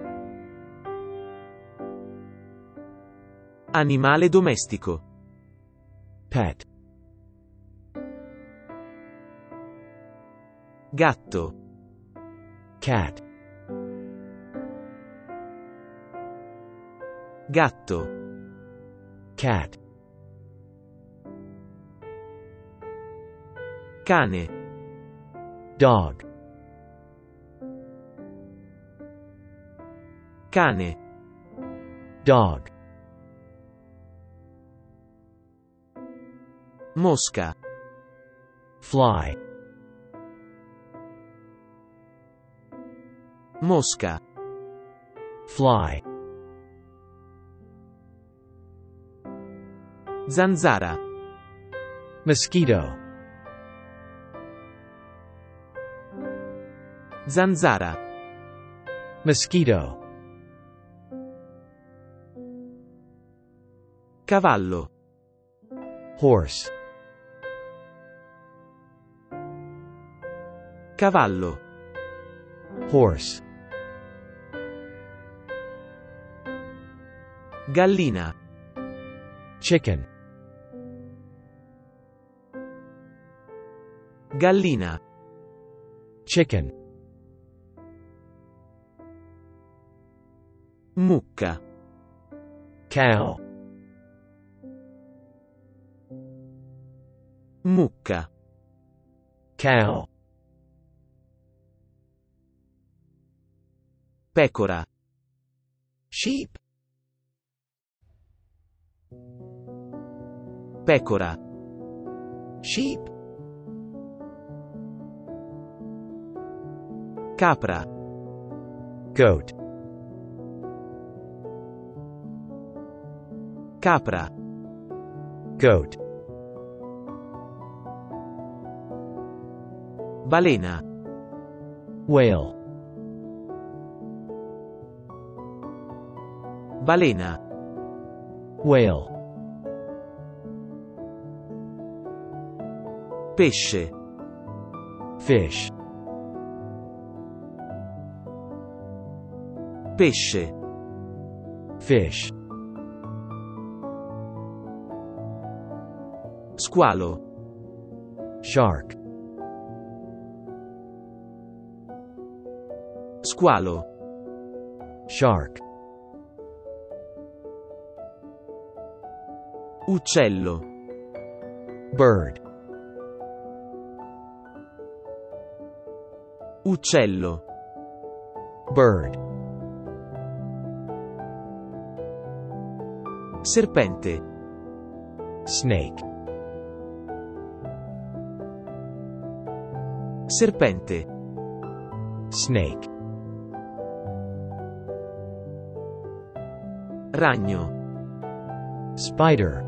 Animale domestico. Pet. Gatto. Cat. Gatto. Cat. Cane. Dog. Cane. Dog. Mosca. Fly. Mosca. Fly. Zanzara. Mosquito. Zanzara. Mosquito. Cavallo. Horse. Cavallo. Horse. Gallina. Chicken. Gallina. Chicken. Mucca. Cow. Mucca. Cow. Pecora. Sheep. Pecora. Sheep. Capra. Goat. Capra. Goat. Balena. Whale. Balena. Whale. Pesce. Fish. Pesce. Fish. Squalo. Shark. Squalo. Shark. Uccello. Bird. Uccello. Bird. Serpente. Snake. Serpente. Snake. Ragno. Spider.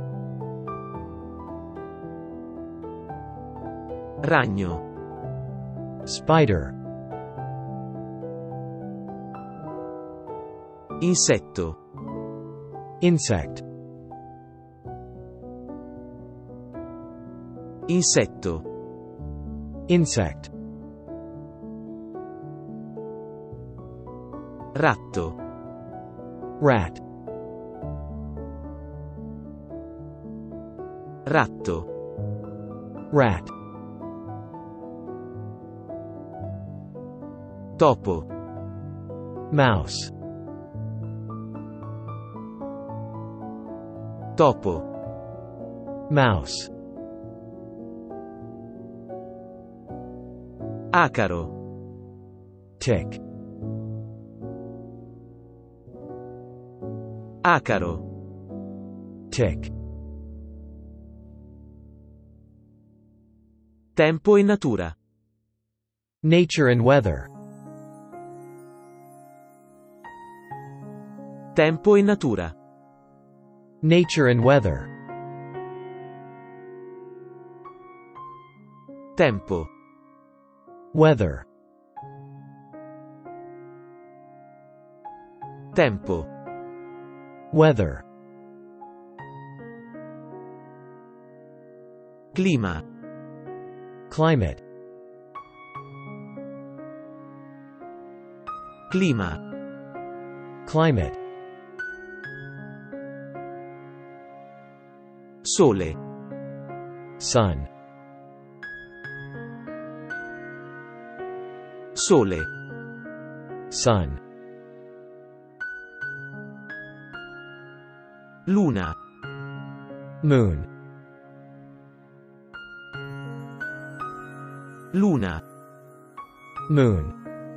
Ragno. Spider. Insetto. Insect. Insetto. Insect. Ratto. Rat. Ratto. Rat. Topo. Mouse. Topo. Mouse. Acaro. Tick. Acaro. Tick. Tempo e natura. Nature and weather. Tempo e natura. Nature and weather. Tempo. Weather. Tempo. Weather. Clima. Climate. Clima. Climate. Sole. Sun. Sole. Sun. Luna. Moon. Luna. Moon.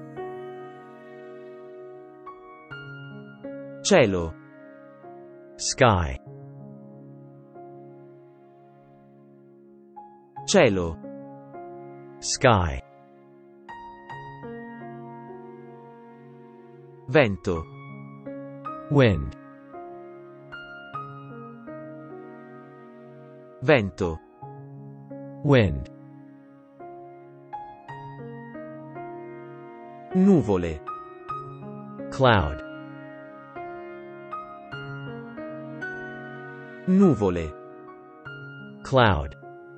Cielo. Sky. Cielo. Sky. Vento. Wind. Vento. Wind. Nuvole. Cloud. Nuvole. Cloud.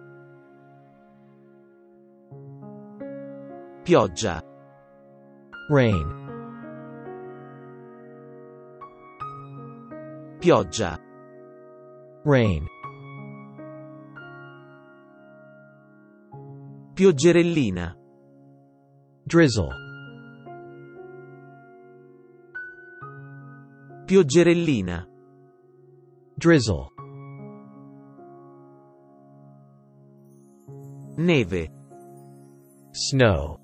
Pioggia. Rain. Pioggia. Rain. Pioggerellina. Drizzle. Pioggerellina. Drizzle. Neve. Snow.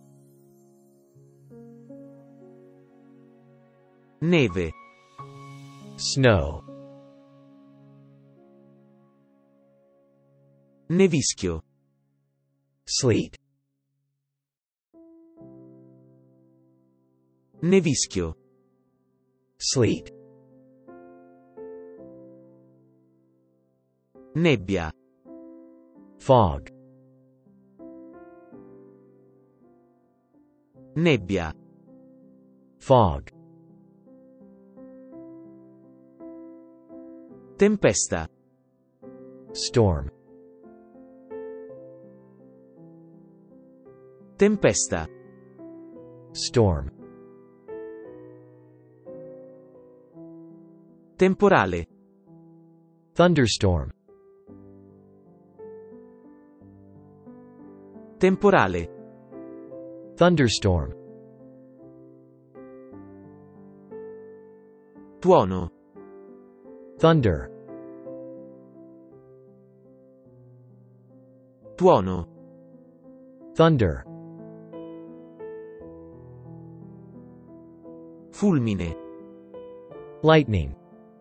Neve. Snow. Nevischio. Sleet. Nevischio. Sleet. Nebbia. Fog. Nebbia. Fog. Tempesta. Storm. Tempesta. Storm. Temporale. Thunderstorm. Temporale. Thunderstorm. Tuono. Thunder. Tuono. Thunder. Fulmine. Lightning.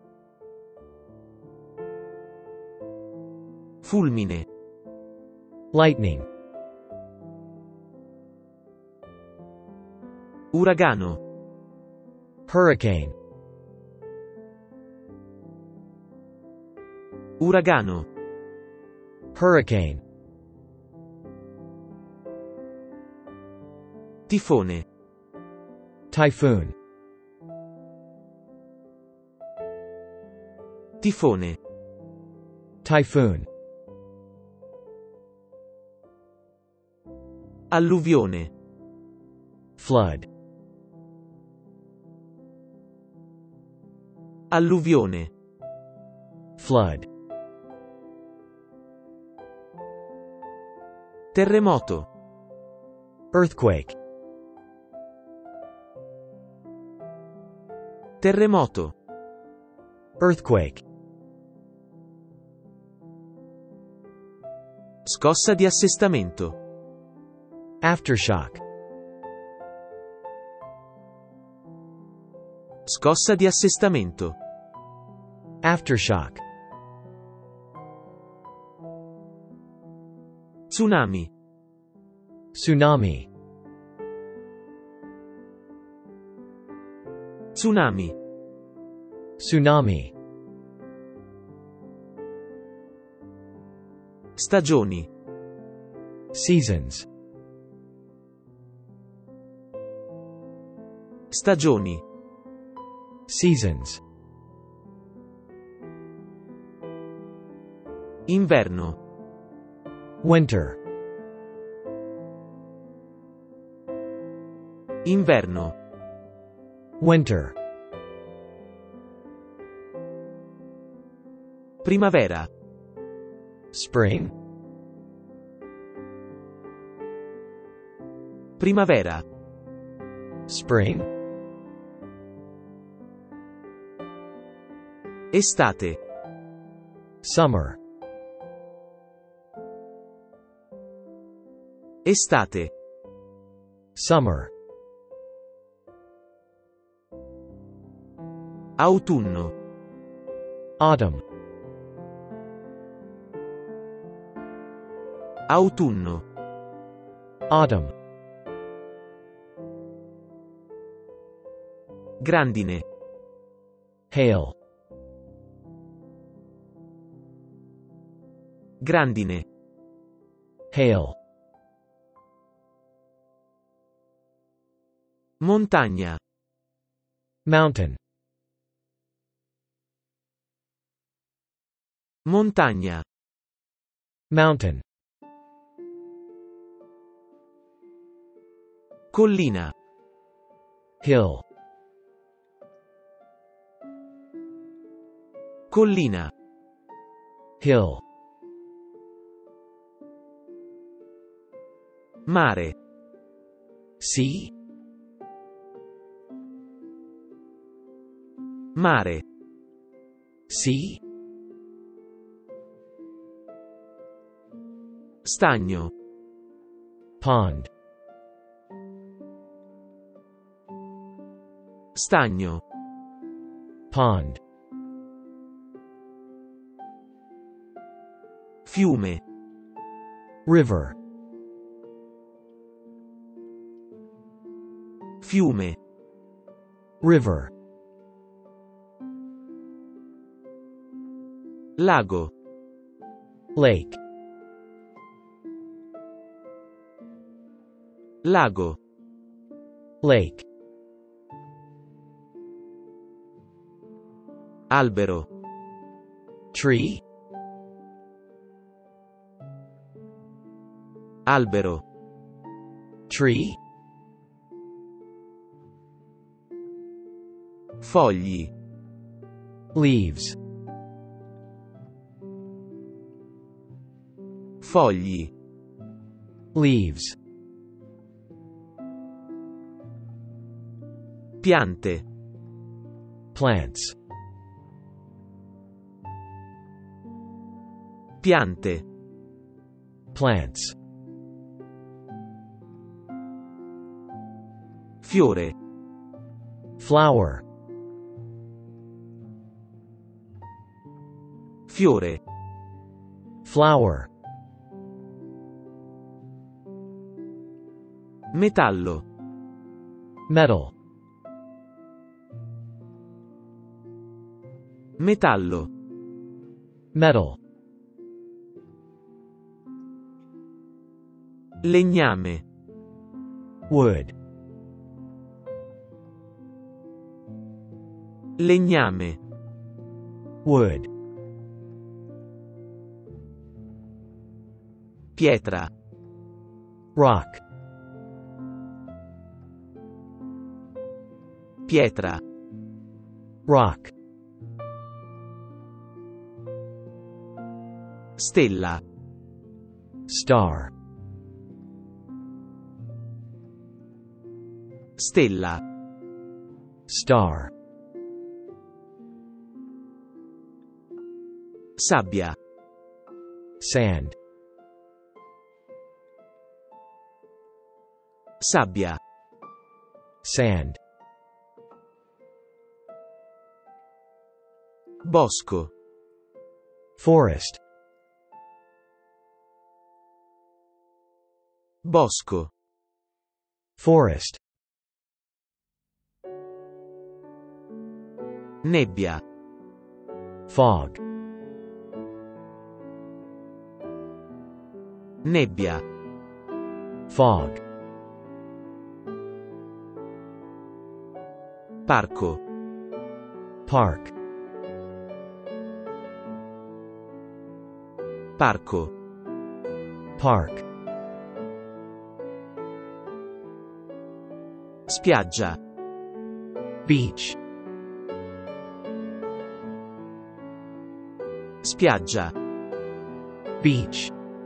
Fulmine. Lightning. Uragano. Hurricane. Uragano. Hurricane. Tifone. Typhoon. Tifone. Typhoon. Alluvione. Flood. Alluvione. Flood. Terremoto. Earthquake. Terremoto. Earthquake. Scossa di assestamento. Aftershock. Scossa di assestamento. Aftershock. Tsunami. Tsunami. Tsunami. Tsunami. Stagioni. Seasons. Stagioni. Seasons. Inverno. Winter. Inverno. Winter. Primavera. Spring. Primavera. Spring. Estate. Summer. Estate. Summer. Autunno. Autumn. Autunno. Autumn. Grandine. Hail. Grandine. Hail. Montagna. Mountain. Montagna. Mountain. Collina. Hill. Collina. Hill. Mare. Sea. Mare. Sea. Stagno. Pond. Stagno. Pond. Fiume. River. Fiume. River. Lago. Lake. Lago. Lake. Albero. Tree. Albero. Tree. Fogli. Leaves. Fogli. Leaves. Piante. Plants. Piante. Plants. Fiore. Flower. Fiore. Flower. Metallo. Metal. Metallo. Metal. Legname. Wood. Legname. Wood. Pietra. Rock. Pietra. Rock. Stella. Star. Stella. Star. Sabbia. Sand. Sabbia. Sand. Bosco. Forest. Bosco. Forest. Nebbia. Fog. Nebbia. Fog. Parco. Park. Parco. Park. Spiaggia. Beach. Spiaggia. Beach.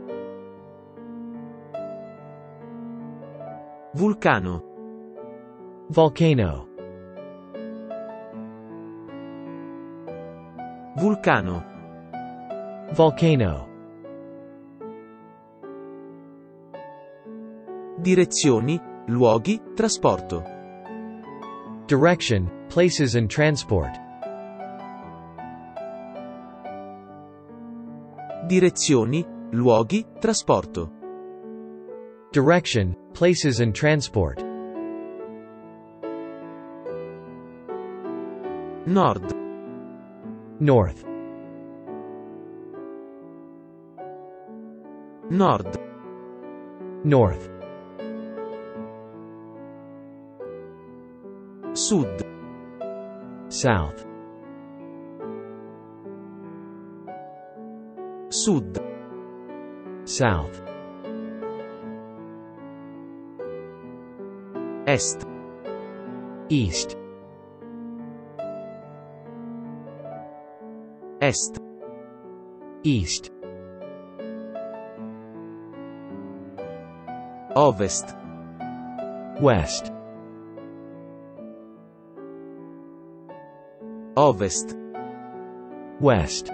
Vulcano. Volcano. Vulcano. Volcano. Direzioni, luoghi, trasporto. Direction, places and transport. Direzioni, luoghi, trasporto. Direction, places and transport. Nord. North. Nord. North. Sud. South. Sud. South. Est. East. Est. East. Ovest. West. Ovest. West.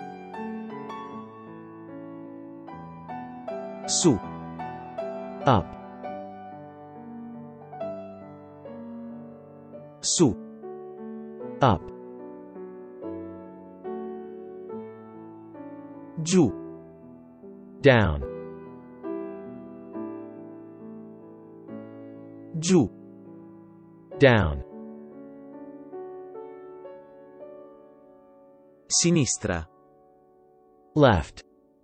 Su. Up. Su. Up. Giù. Down. Giù. Down. Sinistra. Left.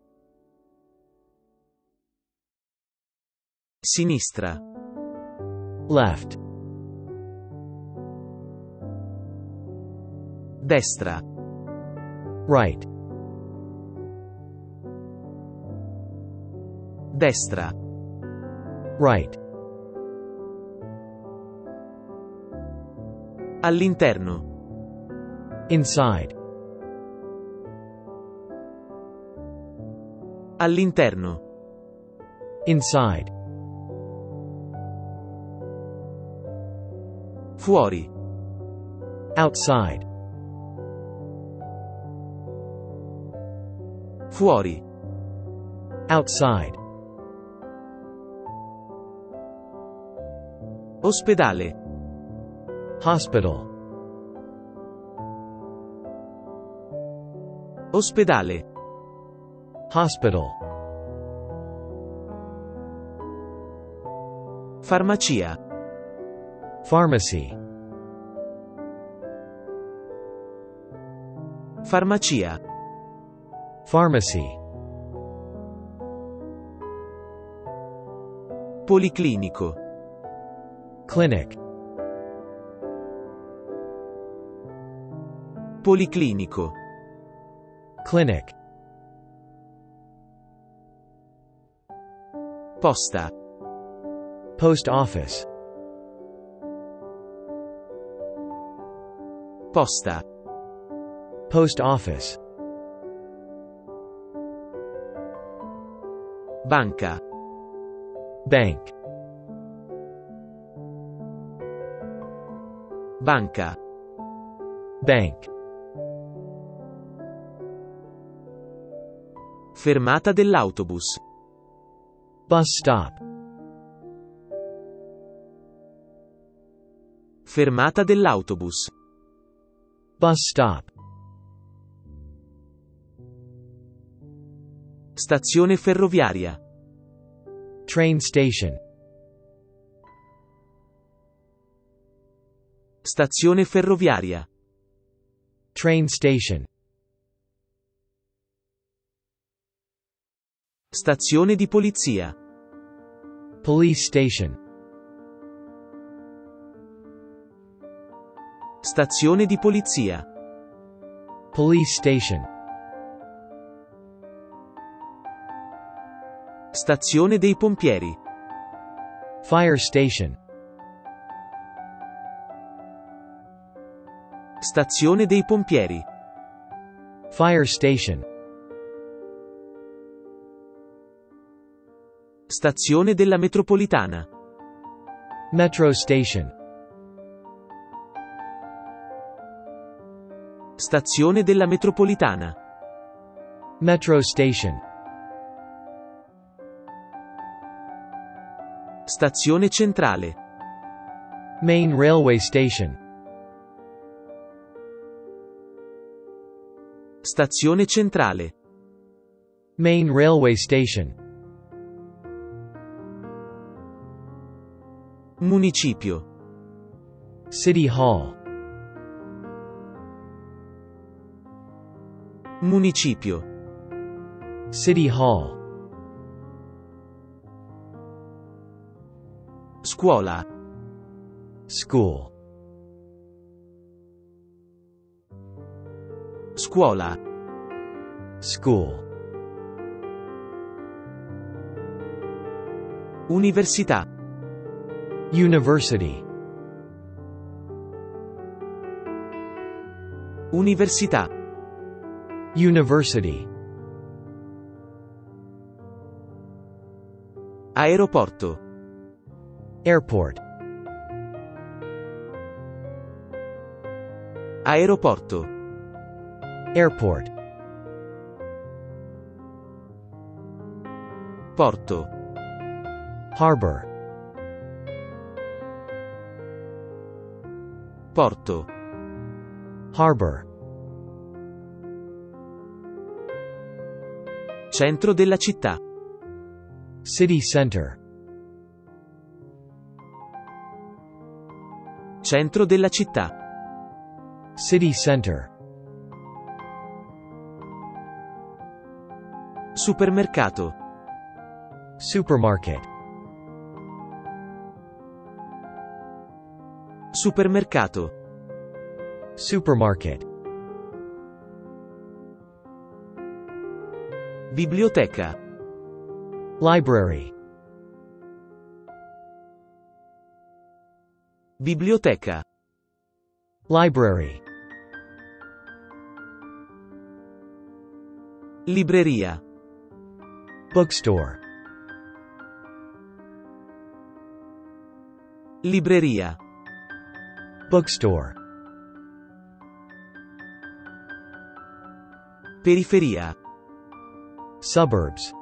Sinistra. Left. Destra. Right. Destra. Right. All'interno. Inside. All'interno. Inside. Fuori. Outside. Fuori. Outside. Ospedale. Hospital. Ospedale. Hospital. Farmacia. Pharmacy. Farmacia. Pharmacy. Policlinico. Clinic. Policlinico. Clinic. Posta. Post office. Posta. Post office. Banca. Bank. Banca. Bank. Fermata dell'autobus. Bus stop. Fermata dell'autobus. Bus stop. Stazione ferroviaria. Train station. Stazione ferroviaria. Train station. Stazione di polizia. Police station. Stazione di polizia. Police station. Stazione dei pompieri. Fire station. Stazione dei pompieri. Fire station. Stazione della metropolitana. Metro station. Stazione della metropolitana. Metro station. Stazione centrale. Main railway station. Stazione centrale. Main railway station. Municipio. City hall. Municipio. City hall. Scuola. School. Scuola. School. Università. University. Università. University. Aeroporto. Airport. Aeroporto. Airport. Porto. Harbor. Porto. Harbor. Centro della città. City center. Centro della città. City center. Supermercato. Supermarket. Supermercato. Supermarket. Biblioteca. Library. Biblioteca. Library. Libreria. Bookstore. Libreria. Bookstore. Periferia. Suburbs.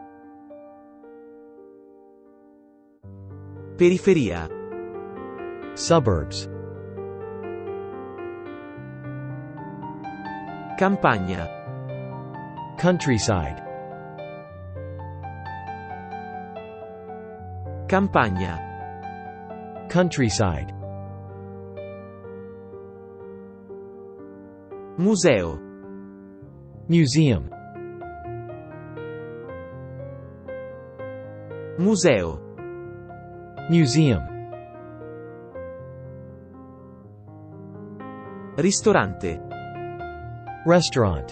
Periferia. Suburbs. Campagna. Countryside. Campagna. Countryside. Museo. Museum. Museo. Museum. Ristorante. Restaurant.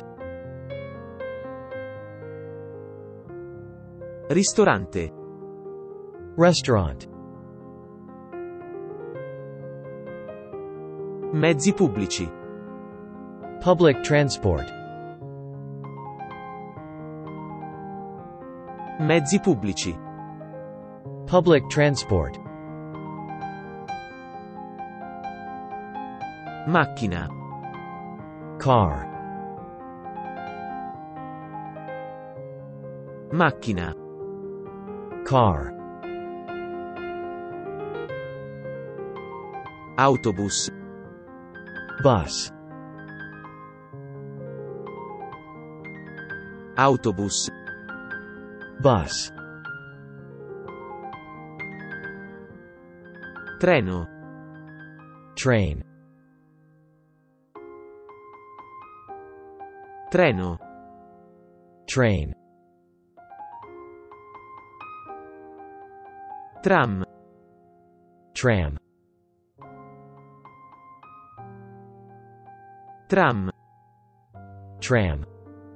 Ristorante. Restaurant. Mezzi pubblici. Public transport. Mezzi pubblici. Public transport. Macchina. Car. Macchina. Car. Autobus. Bus. Autobus. Bus. Treno. Train. Treno. Train. Tram. Tram. Tram. Tram.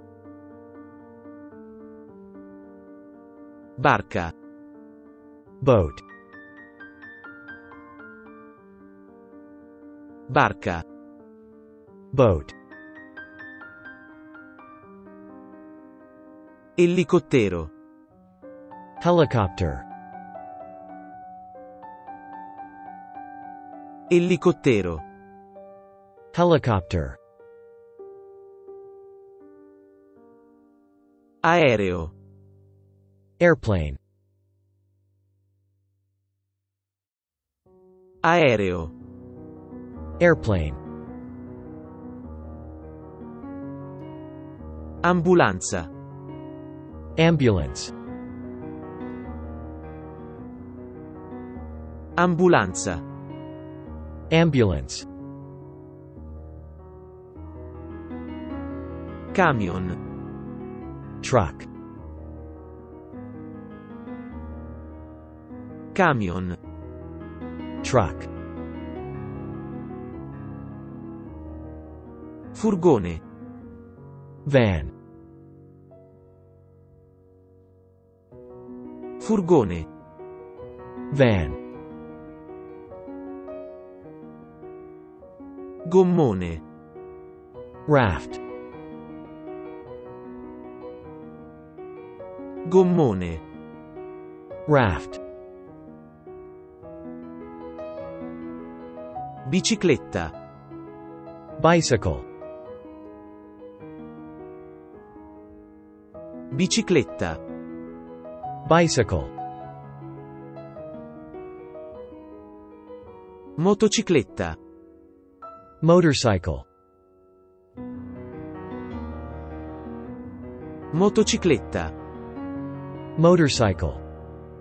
Barca. Boat. Barca. Boat. Elicottero. Helicopter. Elicottero. Helicopter. Aereo. Airplane. Aereo. Airplane. Ambulanza. Ambulance. Ambulanza. Ambulance. Camion. Truck. Camion. Truck. Furgone. Van. Furgone. Van. Gommone. Raft. Gommone. Raft. Bicicletta. Bicycle. Bicicletta. Bicycle. Motocicletta. Motorcycle. Motocicletta. Motorcycle.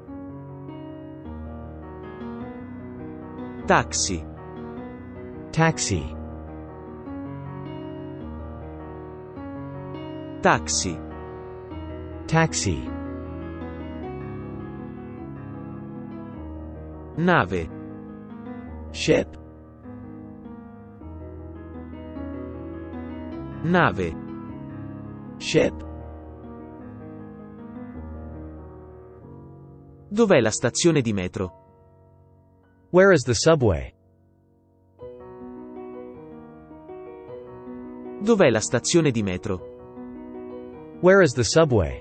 Taxi. Taxi. Taxi. Taxi. Nave. Ship. Nave. Ship. Dov'è la stazione di metro? Where is the subway? Dov'è la stazione di metro? Where is the subway?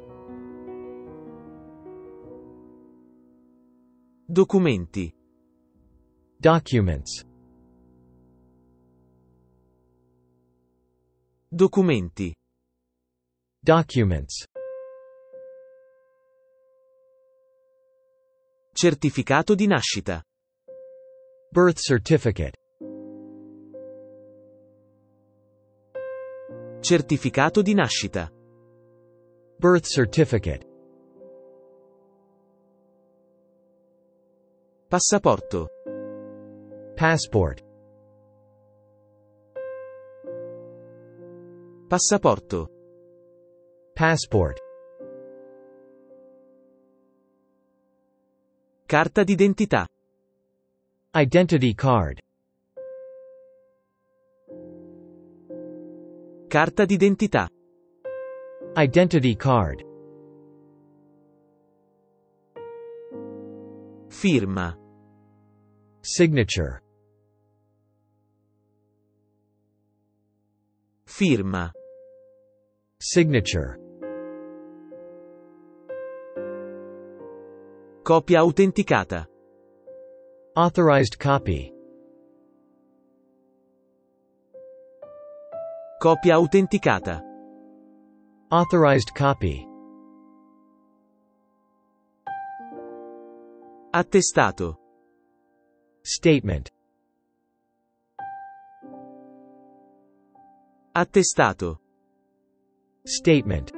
Documenti. Documents. Documenti. Documents. Certificato di nascita. Birth certificate. Certificato di nascita. Birth certificate. Passaporto. Passport. Passaporto. Passport. Carta d'identità. Identity card. Carta d'identità. Identity card. Firma. Signature. Firma. Signature. Copia autenticata. Authorized copy. Copia autenticata. Authorized copy. Attestato. Statement. Attestato. Statement.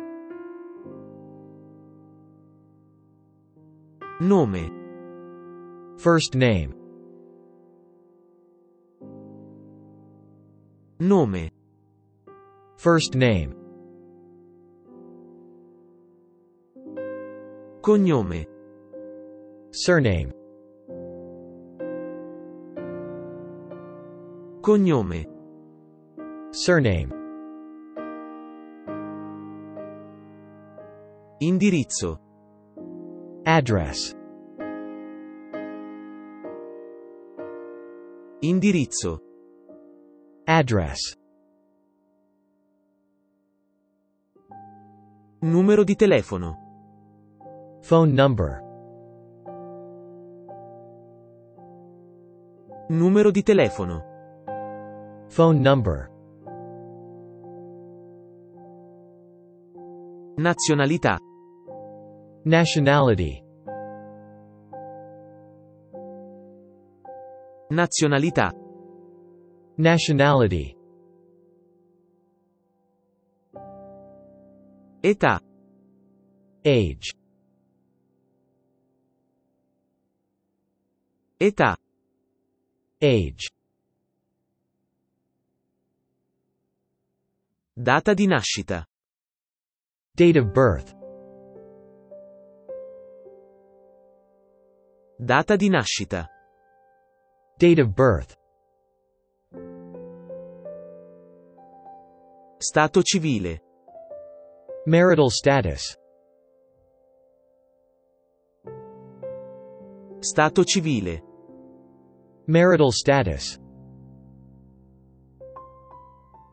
Nome. First name. Nome. First name. Cognome. Surname. Cognome. Surname. Indirizzo. Address. Indirizzo. Address. Numero di telefono. Phone number. Numero di telefono. Phone number. Nazionalità. Nationality. Nazionalità. Nationality. Età. Age. Età. Age. Data di nascita. Date of birth. Data di nascita. Date of birth. Stato civile. Marital status. Stato civile. Marital status.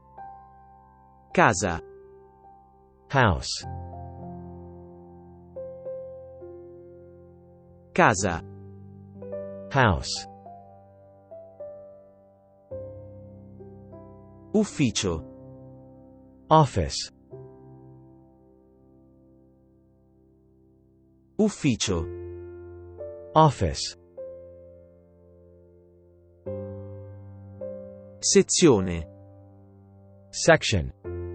Casa. House. Casa. House. Ufficio. Office. Ufficio. Office. Sezione. Section.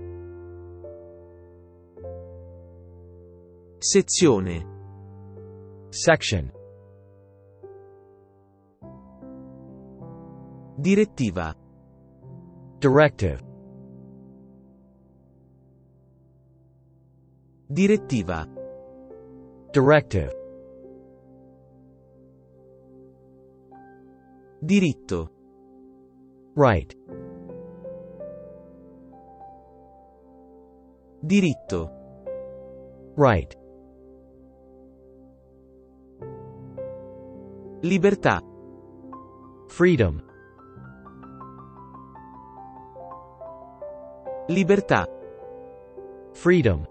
Sezione. Section. Direttiva. Directive. Direttiva. Directive. Diritto. Right. Diritto. Right. Libertà. Freedom. Libertà. Freedom.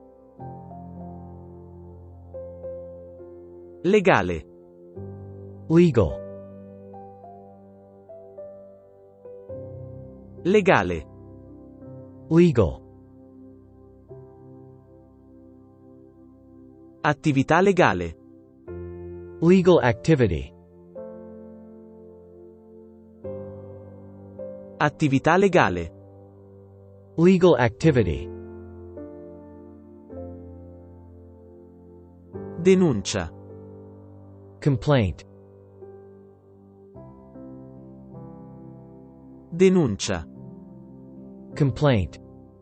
Legale. Legal. Legale. Legal. Attività legale. Legal activity. Attività legale. Legal activity. Denuncia. Complaint. Denuncia. Complaint.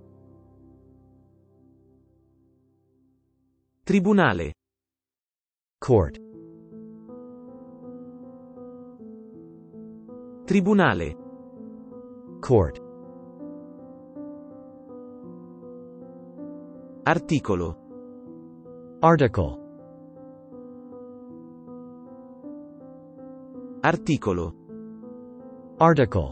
Tribunale. Court. Tribunale. Court. Articolo. Article. Articolo. Article.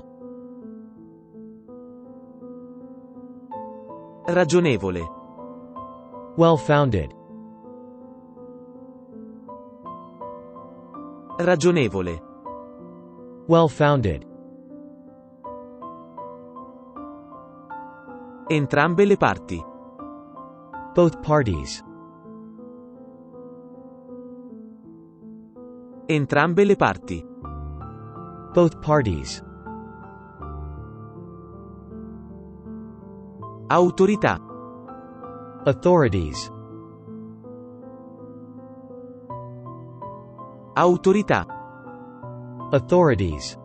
Ragionevole. Well-founded. Ragionevole. Well-founded. Entrambe le parti. Both parties. Entrambe le parti. Both parties. Autorità. Authorities. Autorità. Authorities.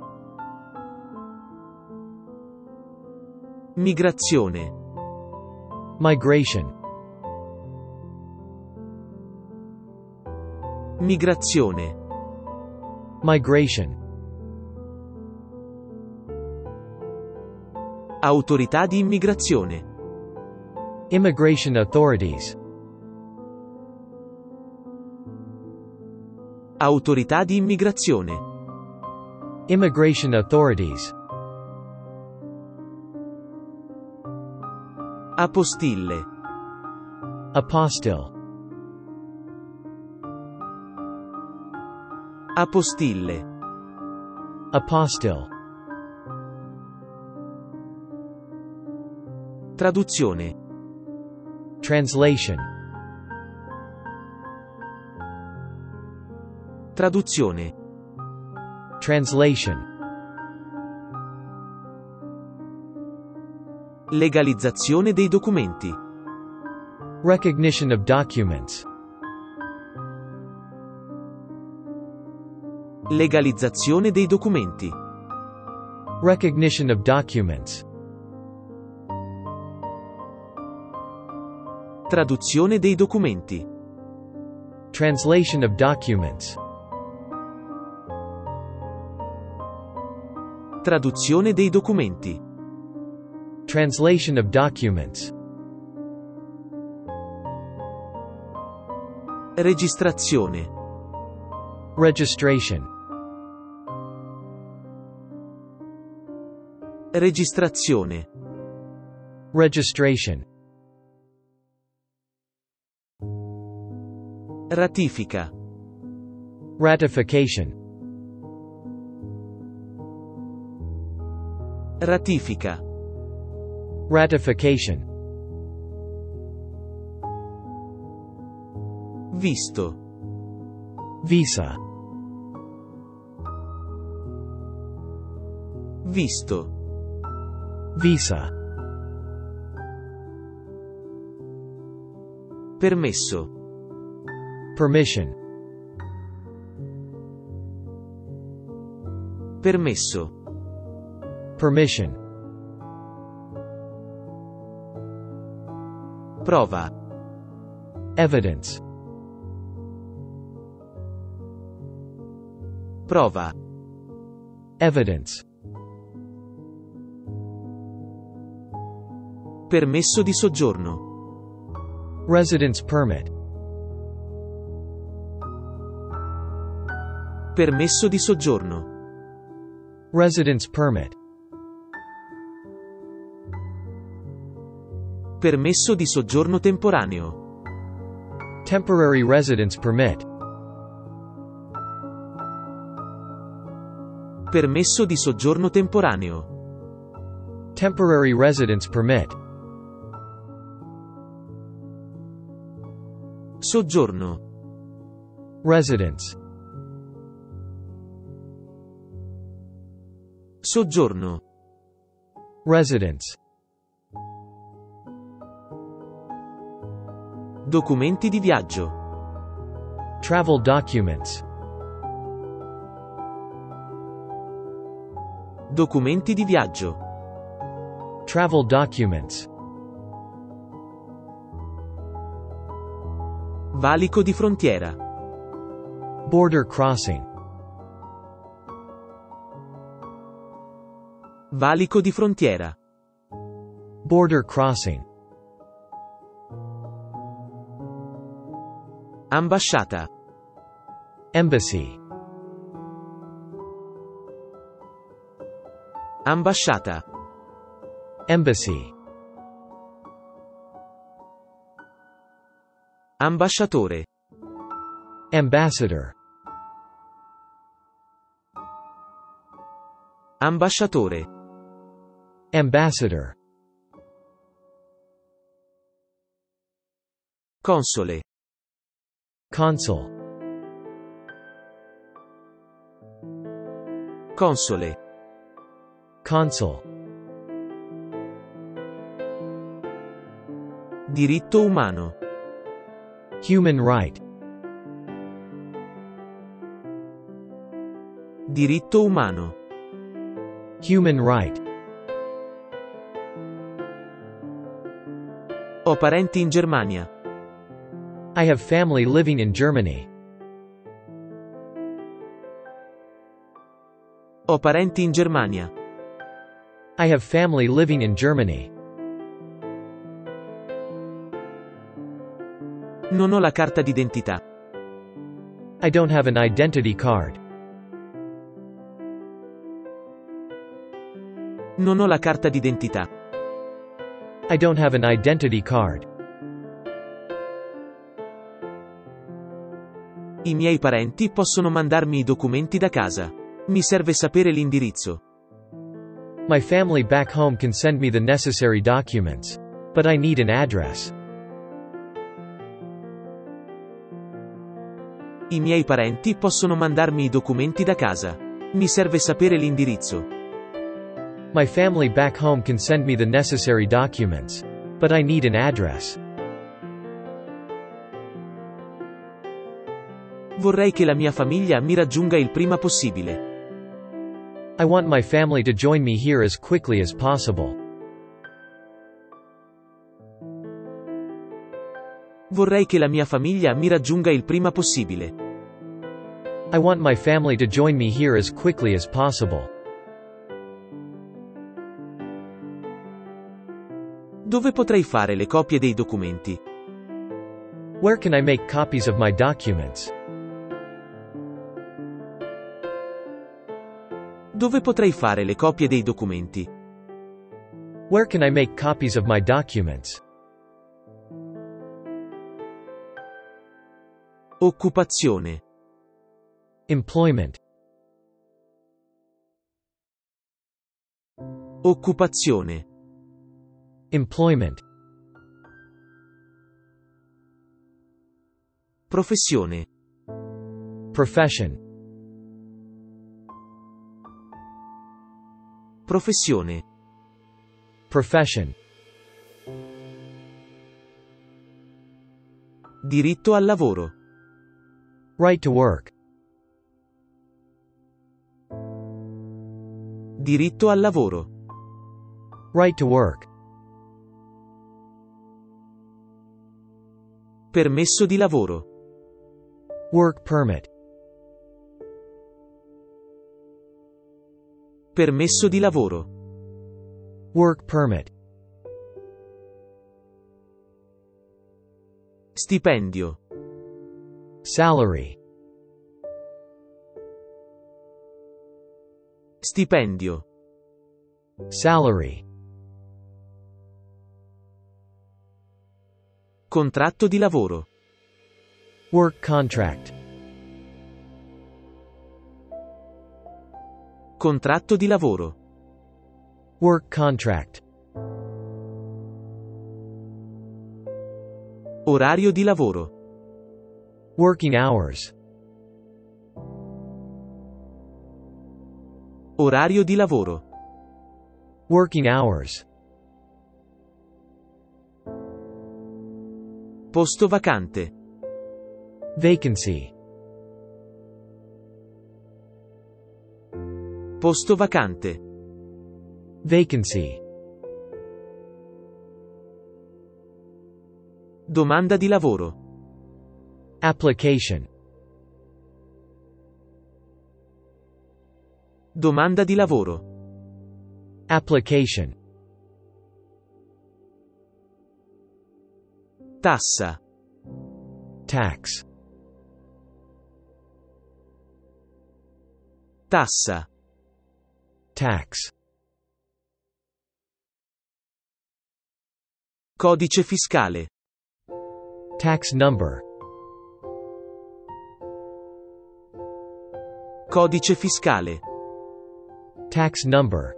Migrazione. Migration. Migrazione. Migration. Autorità di immigrazione. Immigration authorities. Autorità di immigrazione. Immigration authorities. Apostille. Apostille. Apostille. Apostille. Traduzione. Translation. Traduzione. Translation. Legalizzazione dei documenti. Recognition of documents. Legalizzazione dei documenti. Recognition of documents. Traduzione dei documenti. Translation of documents. Traduzione dei documenti. Translation of documents. Registrazione. Registration. Registrazione. Registration. Ratifica. Ratification. Ratifica. Ratification. Visto. Visa. Visto. Visa. Permesso. Permission. Permesso. Permission. Prova. Evidence. Prova. Evidence. Permesso di soggiorno. Residence permit. Permesso di soggiorno. Residence permit. Permesso di soggiorno temporaneo. Temporary residence permit. Permesso di soggiorno temporaneo. Temporary residence permit. Soggiorno. Residence. Soggiorno. Residence. Documenti di viaggio. Travel documents. Documenti di viaggio. Travel documents. Valico di frontiera. Border crossing. Valico di frontiera. Border crossing. Ambasciata. Embassy. Ambasciata. Embassy. Ambasciatore. Ambassador. Ambasciatore. Ambassador. Console. Consul. Console. Consul. Diritto umano. Human right. Diritto umano. Human right. Ho parenti in Germania. I have family living in Germany. Ho parenti in Germania. I have family living in Germany. Non ho la carta d'identità. I don't have an identity card. Non ho la carta d'identità. I don't have an identity card. I miei parenti possono mandarmi i documenti da casa. Mi serve sapere l'indirizzo. My family back home can send me the necessary documents. But I need an address. I miei parenti possono mandarmi i documenti da casa. Mi serve sapere l'indirizzo. My family back home can send me the necessary documents. But I need an address. Vorrei che la mia famiglia mi raggiunga il prima possibile. I want my family to join me here as quickly as possible. Vorrei che la mia famiglia mi raggiunga il prima possibile. I want my family to join me here as quickly as possible. Dove potrei fare le copie dei documenti? Where can I make copies of my documents? Dove potrei fare le copie dei documenti? Where can I make copies of my documents? Occupazione. Employment. Occupazione. Employment. Professione. Profession. Professione. Profession. Diritto al lavoro. Right to work. Diritto al lavoro. Right to work. Permesso di lavoro. Work permit. Permesso di lavoro. Work permit. Stipendio. Salary. Stipendio. Salary. Contratto di lavoro. Work contract. Contratto di lavoro. Work contract. Orario di lavoro. Working hours. Orario di lavoro. Working hours. Posto vacante. Vacancy. Posto vacante. Vacancy. Domanda di lavoro. Application. Domanda di lavoro. Application. Tassa. Tax. Tassa. Tax. Codice fiscale. Tax number. Codice fiscale. Tax number.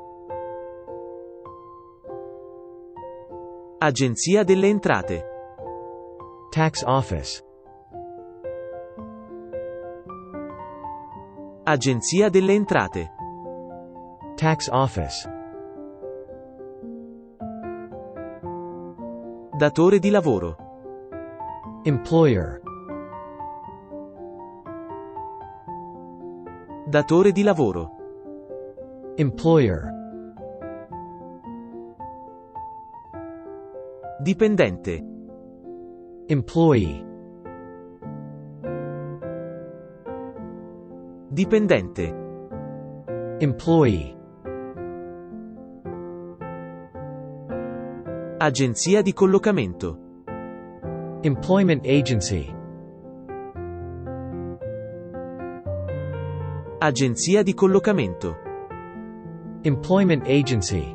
Agenzia delle Entrate. Tax office. Agenzia delle Entrate. Tax office. Datore di lavoro. Employer. Datore di lavoro. Employer. Dipendente. Employee. Dipendente. Employee. Agenzia di collocamento. Employment agency. Agenzia di collocamento. Employment agency.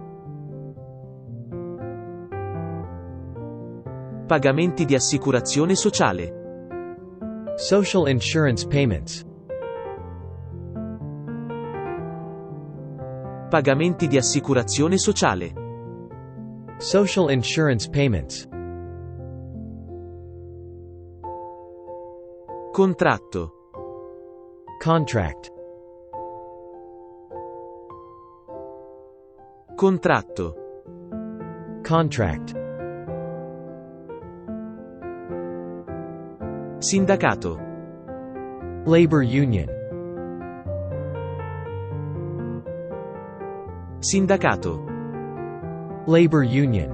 Pagamenti di assicurazione sociale. Social insurance payments. Pagamenti di assicurazione sociale. Social insurance payments. Contratto. Contract. Contratto. Contract. Sindacato. Labor union. Sindacato. Labor union.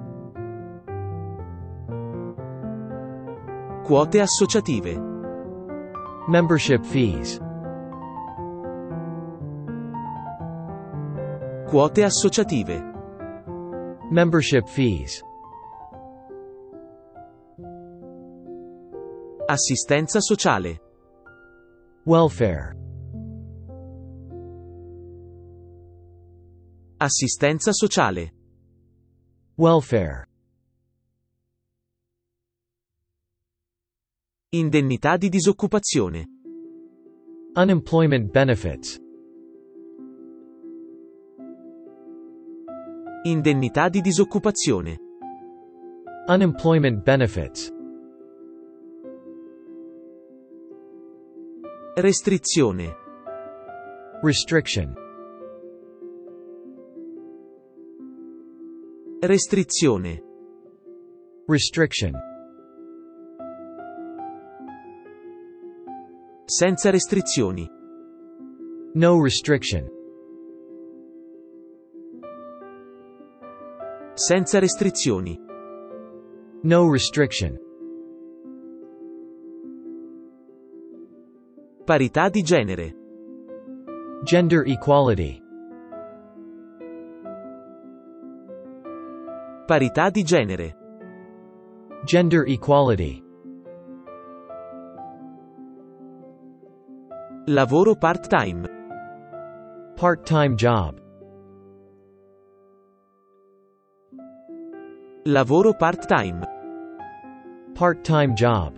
Quote associative. Membership fees. Quote associative. Membership fees. Assistenza sociale. Welfare. Assistenza sociale. Welfare. Indennità di disoccupazione. Unemployment benefits. Indennità di disoccupazione. Unemployment benefits. Restrizione. Restriction. Restrizione. Restriction. Senza restrizioni. No restriction. Senza restrizioni. No restriction. Parità di genere. Gender equality. Parità di genere. Gender equality. Lavoro part-time. Part-time job. Lavoro part-time. Part-time job.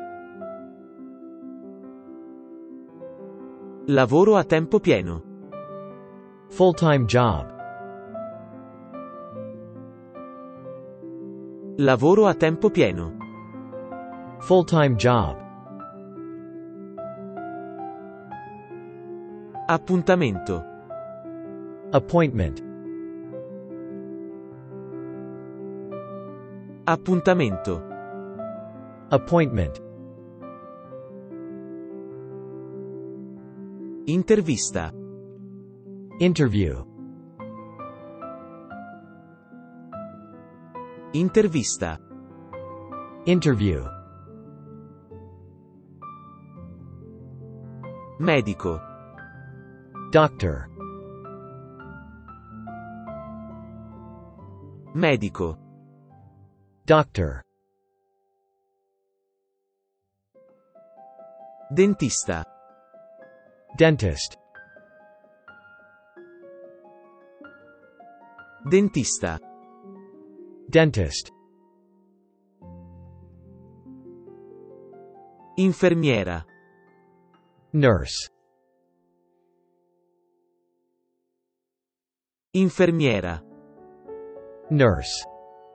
Lavoro a tempo pieno. Full-time job. Lavoro a tempo pieno. Full-time job. Appuntamento. Appointment. Appuntamento. Appointment. Intervista. Interview. Intervista. Interview. Medico. Doctor. Medico. Doctor. Dentista. Dentist. Dentista. Dentist. Infermiera. Nurse. Infermiera. Nurse.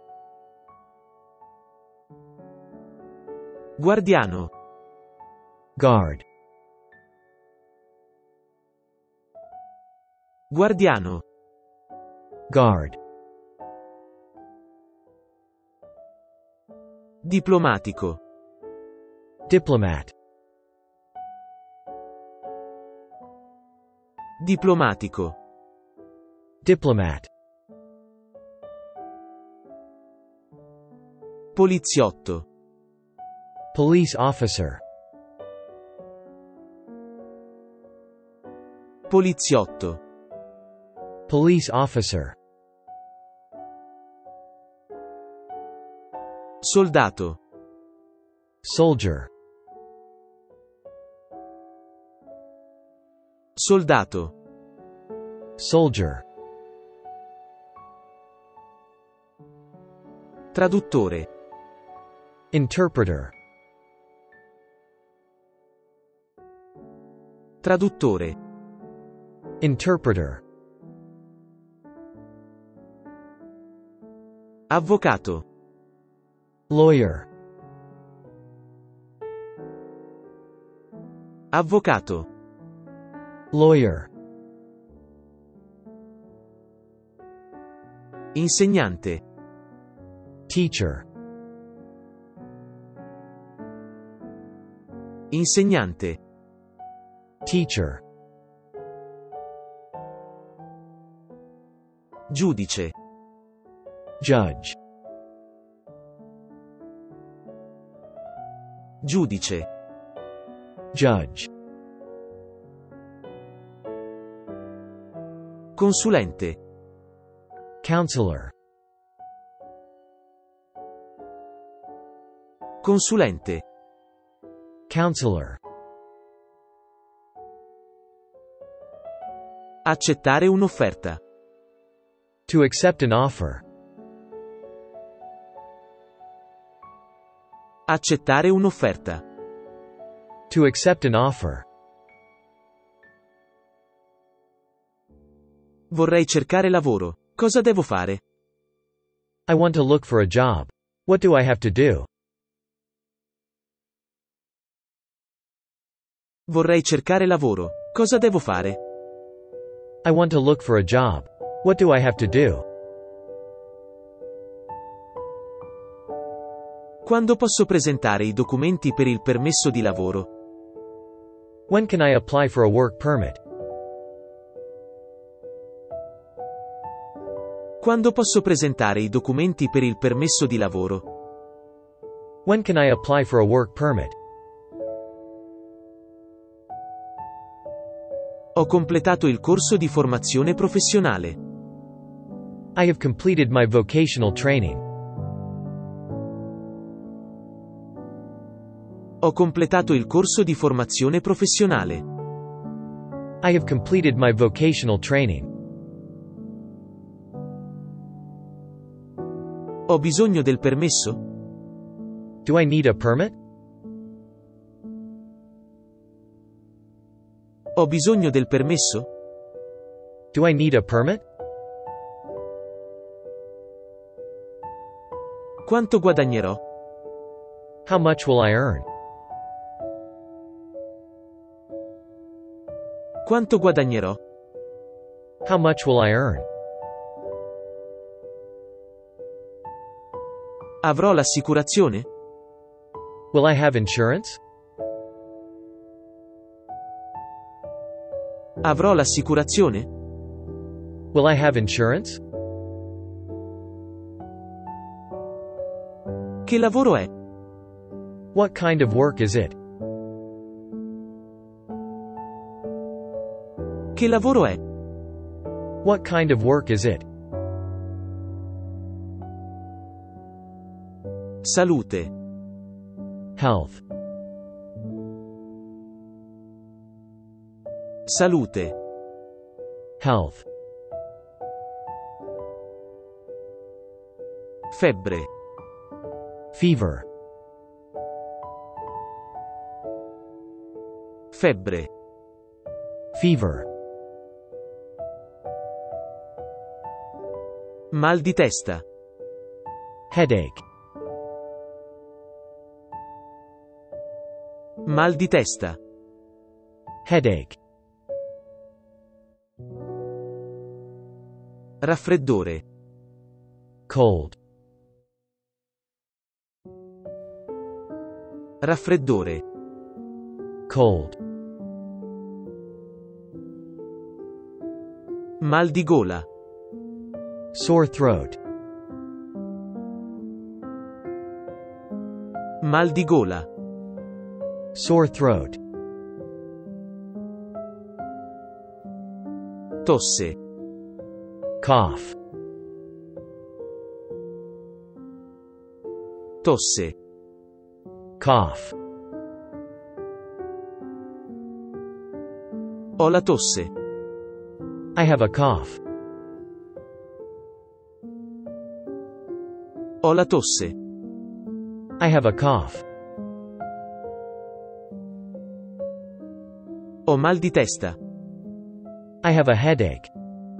Guardiano. Guard. Guardiano. Guard. Diplomatico. Diplomat. Diplomatico. Diplomat. Poliziotto. Police officer. Poliziotto. Police officer. Soldato. Soldier. Soldato. Soldier. Traduttore. Interpreter. Traduttore. Interpreter. Avvocato. Lawyer. Avvocato. Lawyer. Insegnante. Teacher. Insegnante. Teacher. Giudice. Judge. Giudice. Judge. Consulente. Counselor. Consulente. Counselor. Accettare un'offerta. To accept an offer. Accettare un'offerta. To accept an offer. Vorrei cercare lavoro. Cosa devo fare? I want to look for a job. What do I have to do? Vorrei cercare lavoro. Cosa devo fare? I want to look for a job. What do I have to do? Quando posso presentare i documenti per il permesso di lavoro? When can I apply for a work permit? Quando posso presentare i documenti per il permesso di lavoro? When can I apply for a work permit? Ho completato il corso di formazione professionale. I have completed my vocational training. Ho completato il corso di formazione professionale. I have completed my vocational training. Ho bisogno del permesso? Do I need a permit? Ho bisogno del permesso? Do I need a permit? Quanto guadagnerò? How much will I earn? Quanto guadagnerò? How much will I earn? Avrò l'assicurazione? Will I have insurance? Avrò l'assicurazione? Will I have insurance? Che lavoro è? What kind of work is it? Che lavoro è? What kind of work is it? Salute. Health. Salute. Health. Febbre. Fever. Febbre. Fever. Mal di testa. Headache. Mal di testa. Headache. Raffreddore. Cold. Raffreddore. Cold. Mal di gola. Sore throat. Mal di gola. Sore throat. Tosse. Cough. Tosse. Cough. Ho la tosse. I have a cough. Ho la tosse. I have a cough. Ho mal di testa. I have a headache.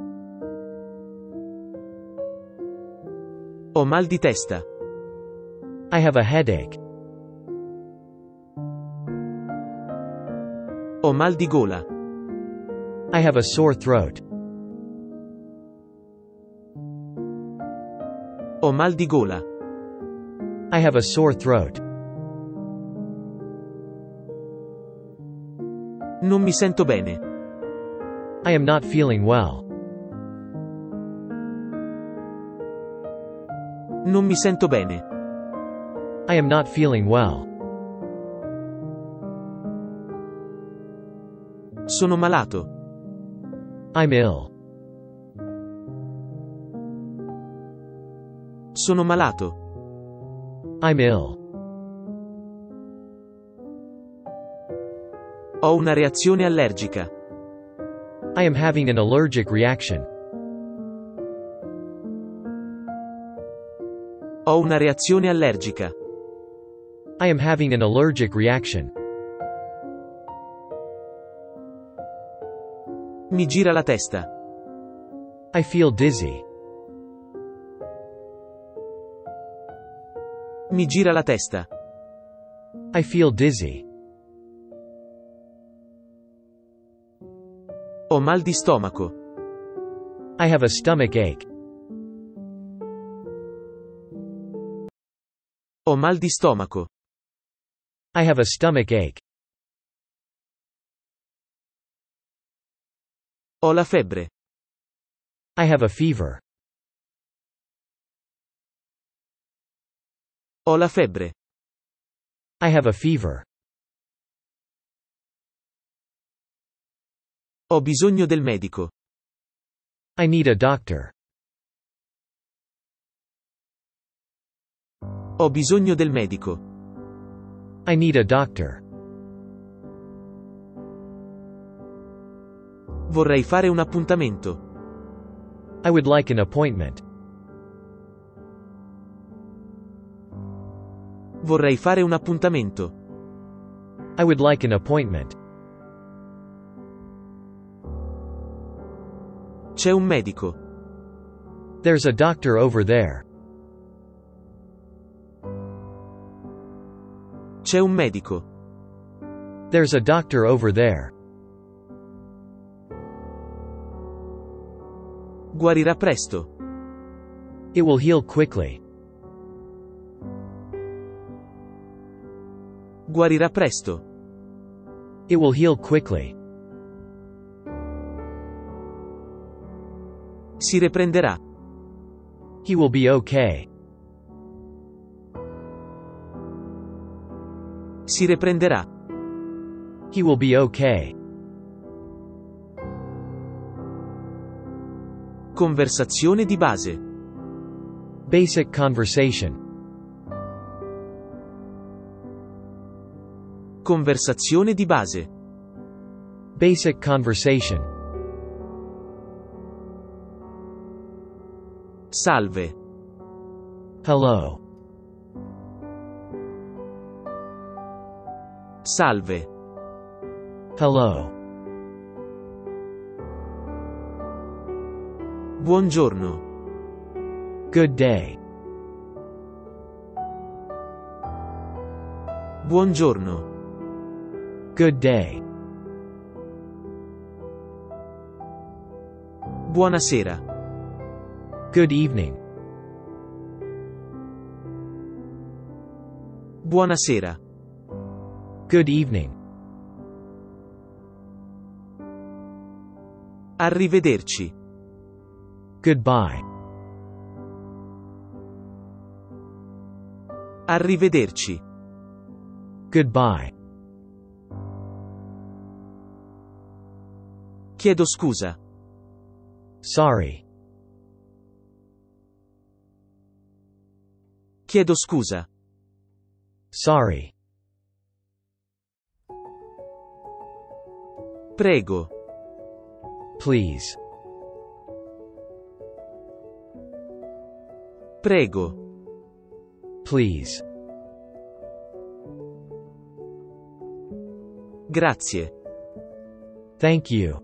Ho mal di testa. I have a headache. Ho mal di gola. I have a sore throat. Ho mal di gola. I have a sore throat. Non mi sento bene. I am not feeling well. Non mi sento bene. I am not feeling well. Sono malato. I'm ill. Sono malato. I'm ill. Ho una reazione allergica. I am having an allergic reaction. Ho una reazione allergica. I am having an allergic reaction. Mi gira la testa. I feel dizzy. Mi gira la testa. I feel dizzy. Ho mal di stomaco. I have a stomach ache. Ho mal di stomaco. I have a stomach ache. Ho la febbre. I have a fever. Ho la febbre. I have a fever. Ho bisogno del medico. I need a doctor. Ho bisogno del medico. I need a doctor. Vorrei fare un appuntamento. I would like an appointment. Vorrei fare un appuntamento. I would like an appointment. C'è un medico. There's a doctor over there. C'è un medico. There's a doctor over there. Guarirà presto. It will heal quickly. Guarirà presto. It will heal quickly. Si riprenderà. He will be okay. Si riprenderà. He will be okay. Conversazione di base. Basic conversation. Conversazione di base. Basic conversation. Salve. Hello. Salve. Hello. Buongiorno. Good day. Buongiorno. Good day. Buonasera. Good evening. Buonasera. Good evening. Arrivederci. Goodbye. Arrivederci. Goodbye. Chiedo scusa. Sorry. Chiedo scusa. Sorry. Prego. Please. Prego. Please. Grazie. Thank you.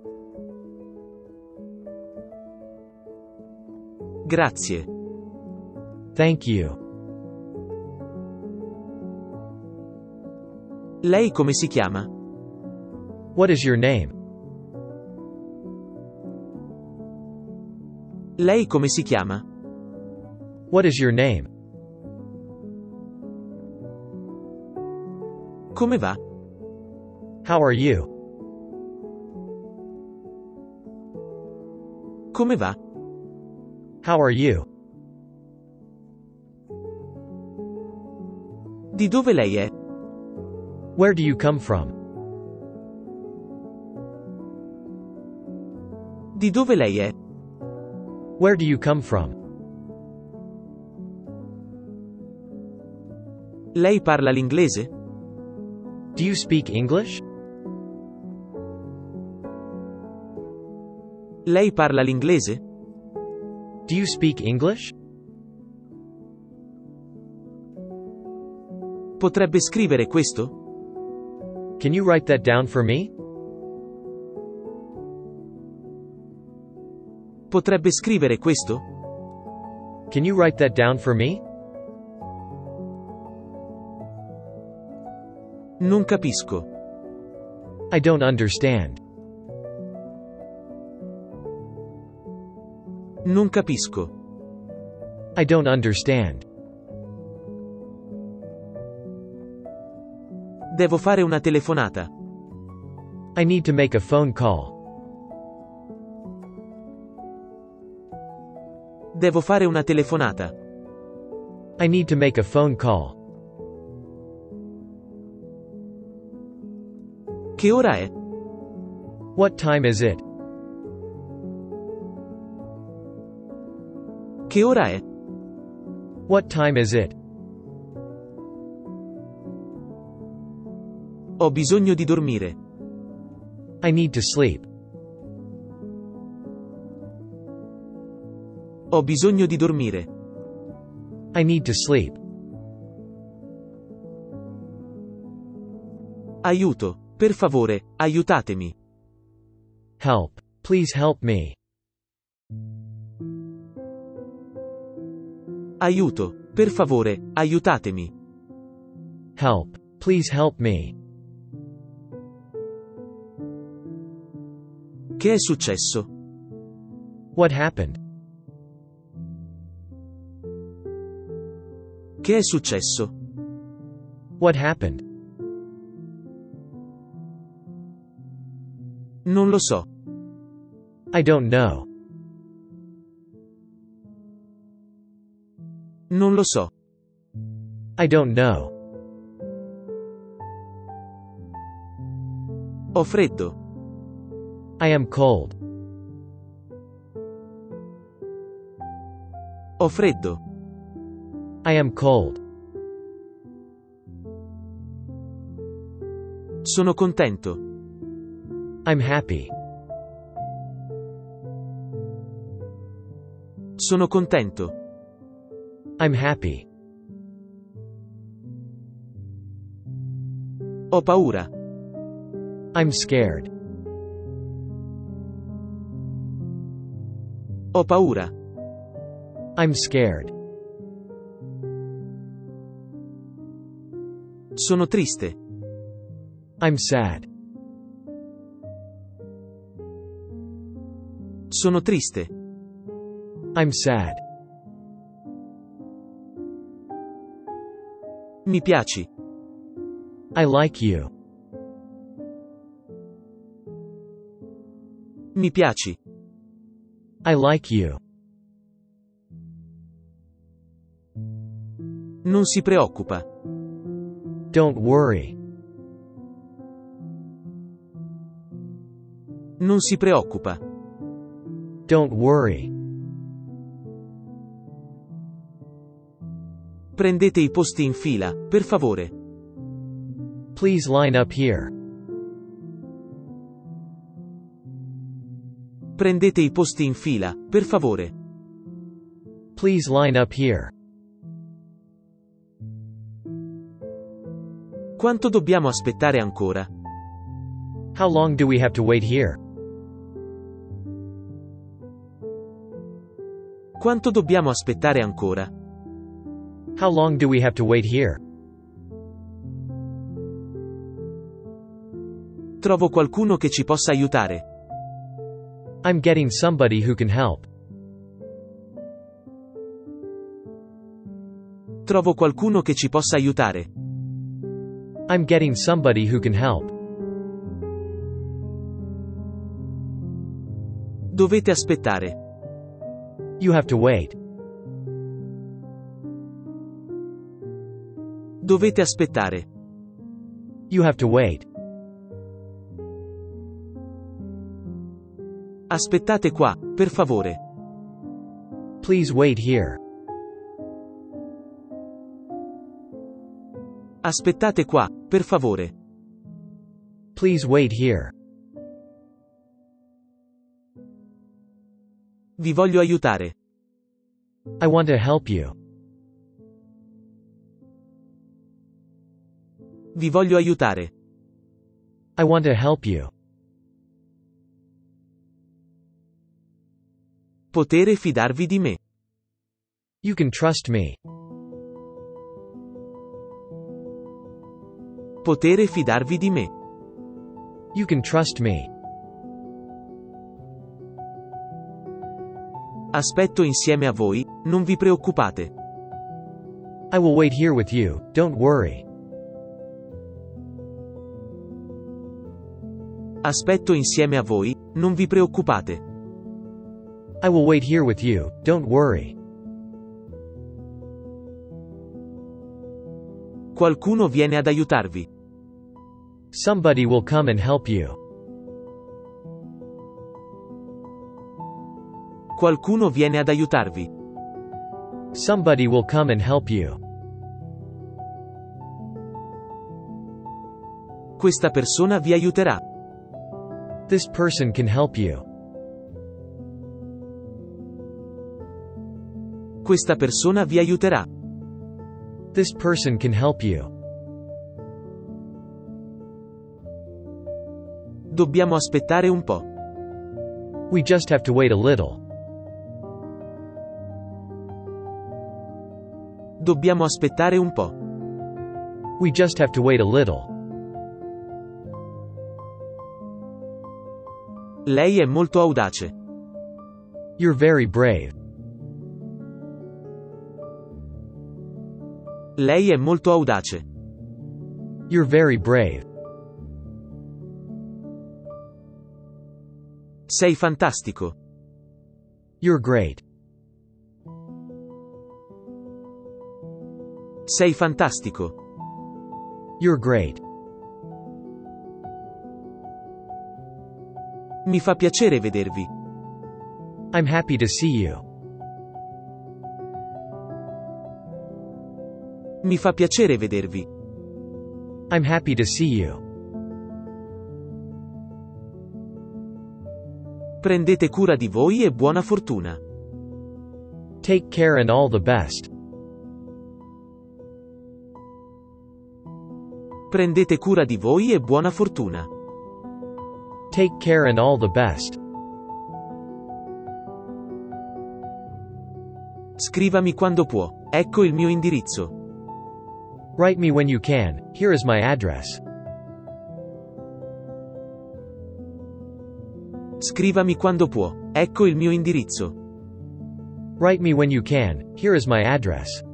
Grazie. Thank you. Lei come si chiama? What is your name? Lei come si chiama? What is your name? Come va? How are you? Come va? How are you? Di dove lei è? Where do you come from? Di dove lei è? Where do you come from? Lei parla l'inglese? Do you speak English? Lei parla l'inglese? Do you speak English? Potrebbe scrivere questo? Can you write that down for me? Potrebbe scrivere questo? Can you write that down for me? Non capisco. I don't understand. Non capisco. I don't understand. Devo fare una telefonata. I need to make a phone call. Devo fare una telefonata. I need to make a phone call. Che ora è? What time is it? Che ora è? What time is it? Ho bisogno di dormire. I need to sleep. Ho bisogno di dormire. I need to sleep. Aiuto. Per favore, aiutatemi. Help. Please help me. Aiuto. Per favore, aiutatemi. Help. Please help me. Che è successo? What happened? Che è successo? What happened? Non lo so. I don't know. Non lo so. I don't know. Ho freddo. I am cold. Ho freddo. I am cold. Sono contento. I'm happy. Sono contento. I'm happy. Ho paura. I'm scared. Ho paura. I'm scared. Sono triste. I'm sad. Sono triste. I'm sad. Mi piaci. I like you. Mi piaci. I like you. Non si preoccupa. Don't worry. Non si preoccupa. Don't worry. Prendete i posti in fila, per favore. Please line up here. Prendete i posti in fila, per favore. Please line up here. Quanto dobbiamo aspettare ancora? How long do we have to wait here? Quanto dobbiamo aspettare ancora? How long do we have to wait here? Trovo qualcuno che ci possa aiutare. I'm getting somebody who can help. Trovo qualcuno che ci possa aiutare. I'm getting somebody who can help. Dovete aspettare. You have to wait. Dovete aspettare. You have to wait. Aspettate qua, per favore. Please wait here. Aspettate qua, per favore. Please wait here. Vi voglio aiutare. I want to help you. Vi voglio aiutare. I want to help you. Potere fidarvi di me. You can trust me. Potere fidarvi di me. You can trust me. Aspetto insieme a voi, non vi preoccupate. I will wait here with you, don't worry. Aspetto insieme a voi, non vi preoccupate. I will wait here with you, don't worry. Qualcuno viene ad aiutarvi. Somebody will come and help you. Qualcuno viene ad aiutarvi. Somebody will come and help you. Questa persona vi aiuterà. This person can help you. Questa persona vi aiuterà. This person can help you. Dobbiamo aspettare un po'. We just have to wait a little. Dobbiamo aspettare un po'. We just have to wait a little. Lei è molto audace. You're very brave. Lei è molto audace. You're very brave. Sei fantastico. You're great. Sei fantastico. You're great. Mi fa piacere vedervi. I'm happy to see you. Mi fa piacere vedervi. I'm happy to see you. Prendete cura di voi e buona fortuna. Take care and all the best. Prendete cura di voi e buona fortuna. Take care and all the best. Scrivami quando può. Ecco il mio indirizzo. Write me when you can, here is my address. Scrivami quando può. Ecco il mio indirizzo. Write me when you can, here is my address.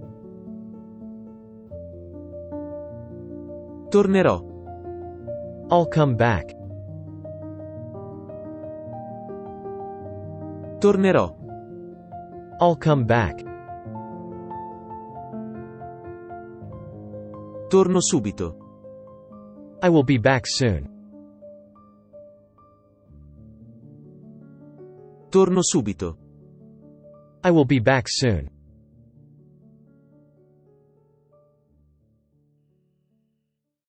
Tornerò. I'll come back. Tornerò. I'll come back. Torno subito. I will be back soon. Torno subito. I will be back soon.